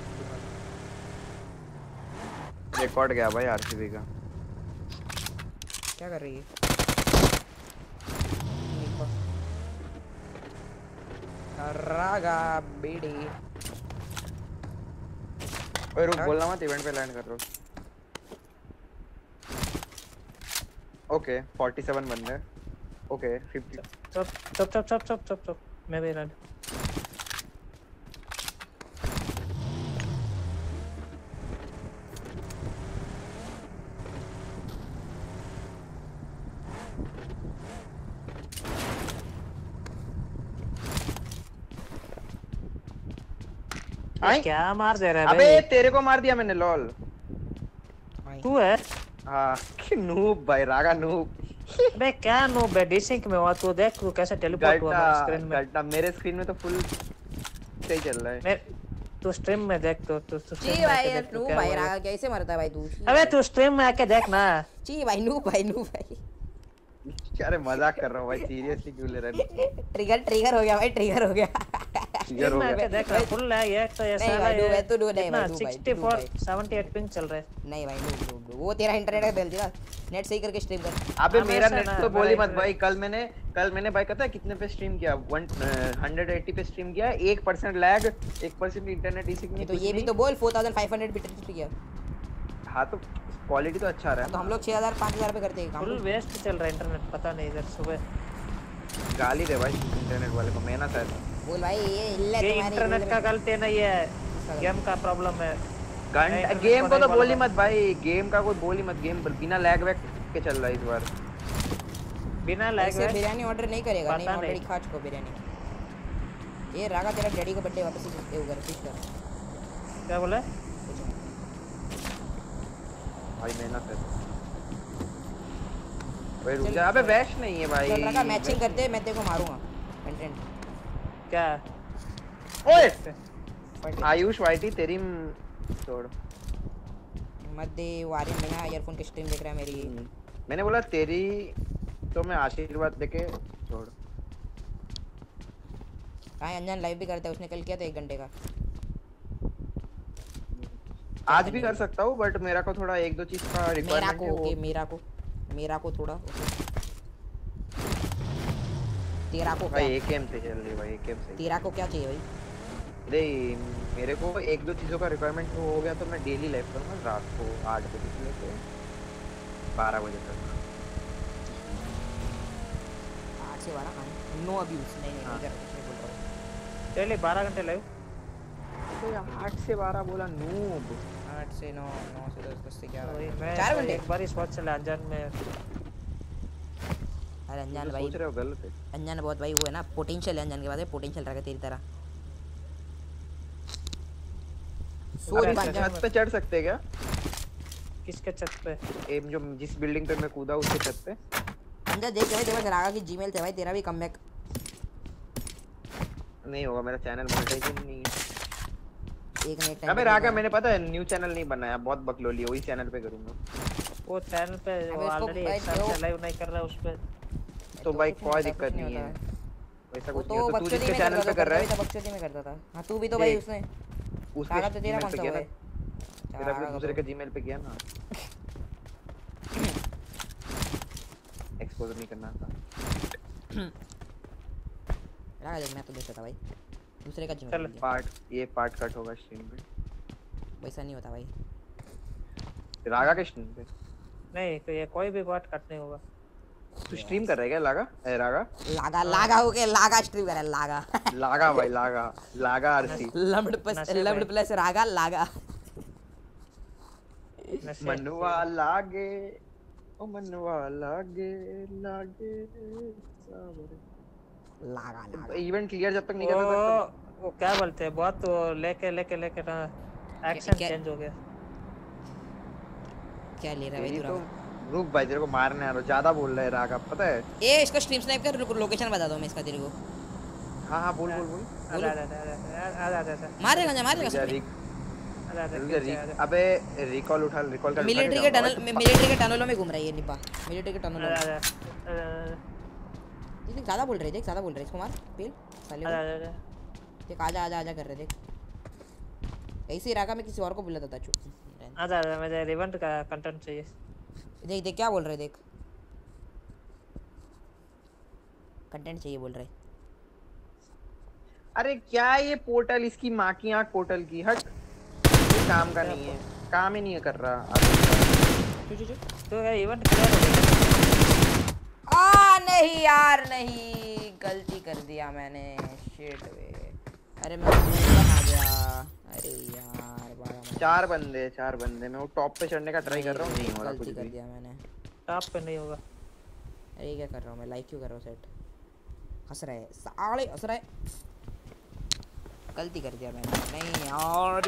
रिकॉर्ड गया भाई आरसीबी का। क्या कर रही है? रागा बेड़ी। ओए रुक, बोलना मत, इवेंट पे लैंड कर रहा हूं। ओके सैंतालीस बंदे ओके फिफ्टी चुप चुप चुप चुप चुप चुप चुप मैं भी रेड क्या मार दे रहा है अबे तेरे को मार दिया मैंने लॉल तू है हाँ कि नूब भाई रागा नूब अबे क्या नूब है डिसिंक में हुआ तू देख तू कैसे टेलीपोर्ट हुआ मेरे स्क्रीन में गड्ढा मेरे स्क्रीन में तो फुल सही चल रहा है मैं तू स्ट्रीम में देख तो तू तू जी भाई यार नूब भाई रागा कैसे मरता है भाई तू अबे तू स्ट्रीम में आके देख ना जी भाई नूब भाई नूब भाई अरे मजाक कर रहा हूँ भाई सीरियसली क्यों ले रहा है ट्रिगर ट्रिगर हो गया भाई ट्रिगर हो गया ट्रिगर हो गया देख रहा फुल है ये तो ये साला है तू दो नहीं भाई चौंसठ अठहत्तर पिंग चल रहा है नहीं भाई नूब नूब वो तेरा इंटरनेट का बेल ना नेट सही करके स्ट्रीम कर अबे मेरा नेट तो बोली मत भाई कल मैंने कल मैंने भाई पता है कितने पे स्ट्रीम किया वन अस्सी पे स्ट्रीम किया एक परसेंट लैग एक परसेंट इंटरनेट इसी में तो ये भी तो बोल four thousand five hundred bit किया हाँ तो क्वालिटी तो अच्छा रहा है तो हम लोग छह हज़ार पाँच हज़ार पे करते हैं फुल वेस्ट चल रहा है इंटरनेट पता नहीं इधर सुबह गाली दे भाई इंटरनेट वाले को मैं ना शायद बोल भाई ये इल्लत ये तुम्हारी इंटरनेट का गलती नहीं है गेम का प्रॉब्लम है घंटा गेम को तो बोली मत भाई गेम का कोई बोली मत गेम बिना लैग वैग के चल रहा है इस बार बिना लैग वैग बिरयानी ऑर्डर नहीं करेगा नहीं ऑलरेडी खा चुका बिरयानी ये रागा तेरा डैडी का बर्थडे वापस से वो कर फिश कर क्या बोला भाई मेहनत है भाई रुक जा अबे वैश नहीं है भाई चल रागा मैचिंग करते मैं तेरे को मारूंगा कंटेंट क्या ओए आयुष वाईटी तेरी छोड़ मत दे वारिन बिना ईयरफोन की स्ट्रीम देख रहा है मेरी मैंने बोला तेरी तो मैं आशीर्वाद देके छोड़ कहाँ अंजन लाइव भी करता है उसने कल किया था एक घंटे का आज भी कर सकता हूँ बट मेरा को थोड़ा एक दो चीज का रिक्वायरमेंट है वो मेरा को मेरा को थोड़ा तेरा को भाई एक गेम से चल रही भाई एक गेम से तेरा को क्या चाहिए भाई अरे मेरे को एक दो चीजों का रिक्वायरमेंट हो गया तो मैं डेली लाइव करूंगा रात को आठ बजे से लेके बारह बजे तक आठ से बारह नो अब्यूज नहीं नहीं नहीं बोल रहा हूं डेली बारह घंटे लाइव तो आठ से बारह बोला नूब आठ से नौ नौ से दस दस से ग्यारह मैं चार घंटे एक बार इस वक्त चला अनजान में अरे अनजान भाई सोच रहे हो गलत है अनजान बहुत भाई वो है ना पोटेंशियल है अनजान के बाद है पोटेंशियल रखा तेरी तरह सोच छत पे चढ़ सकते क्या किसके छत पे एम जो जिस बिल्डिंग पे मैं कूदा उसके छत पे अंजा देख भाई तेरे पास रागा की जीमेल थे भाई तेरा भी कमबैक नहीं होगा मेरा चैनल मोनेटाइजेशन नहीं है एक मिनट अबे रागा मैंने पता है न्यू चैनल नहीं बनाया बहुत बकलोली है वही चैनल पे करूंगा वो चैनल पे ऑलरेडी एक साल से लाइव नहीं कर रहा उस पे तो भाई कोई दिक्कत नहीं है वैसा कुछ नहीं है तो तू जिसके चैनल पे कर रहा है बकचोदी में करता था हां तू भी तो भाई उसने उसका तो तेरा कौन सा है तेरा अपने दूसरे के जीमेल पे किया ना एक्सपोज नहीं करना था रागा देख मैं तो देखता था भाई दूसरे का जीमेल चल पार्ट ये पार्ट कट होगा स्ट्रीम पे वैसा नहीं होता भाई रागा के स्ट्रीम पे नहीं तो ये कोई भी पार्ट कट नहीं होगा तू स्ट्रीम कर रहा है क्या लागा ए रागा लागा लागा हो के लागा स्ट्रीम कर रहा है लागा लागा भाई लागा लागा आरसी लमड़ प्लस लमड़ प्लस रागा लागा मनुआ लागे ओ मनुआ लागे लागे सावरे लागा लागा इवेंट क्लियर जब तक नहीं कर सकता वो क्या बोलते हैं बहुत वो लेके लेके लेके ना एक्शन चेंज हो गया क्या ले रहा है भाई तू रुक भाई तेरे को मारने आ रहा ज्यादा बोल रहा है रागा पता है ए इसको स्ट्रीम स्नाइप कर लोकेशन बता दो मैं इसका तेरे को हां हां बोल बोल बोल आ जा आ जा आ जा मार देगा मार देगा अबे रिकॉल उठा रिकॉल कर मिलिट्री के टनल मिलिट्री के टनलों में घूम रहा है ये निपा मिलिट्री के टनलों में देख ज्यादा बोल रहे देख ज्यादा बोल रहे इसको मार पेल साले देख आजा आजा आजा कर रहे देख ऐसे ही रागा में किसी और को बुलाता था चुप आजा आजा मुझे इवेंट का कंटेंट चाहिए देख देख क्या बोल रहे देख कंटेंट चाहिए बोल रहे अरे क्या ये पोर्टल इसकी माँ की आँख पोर्टल की हट ये काम का नहीं है काम ही नहीं कर रहा तो क्या इवेंट क्लियर हो गया नहीं यार नहीं, गलती कर दिया मैंने, शिट वे। अरे मैं ऊपर आ गया, अरे यार बड़ा चार बंदे चार बंदे मैं वो टॉप पे चढ़ने का ट्राई कर रहा हूँ, नहीं हो रहा कुछ गलती कर भी। दिया मैंने। टॉप पे नहीं होगा। अरे ये क्या कर रहा हूँ मैं, लाइक क्यों कर रहा हूँ सेट, हंस रहा है साले हंस रहा है, गलती कर दिया मैंने, नहीं यार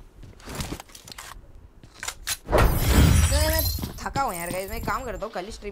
मैं थका हूँ यार गाइस, मैं काम करता हूँ, कल ही स्ट्रीम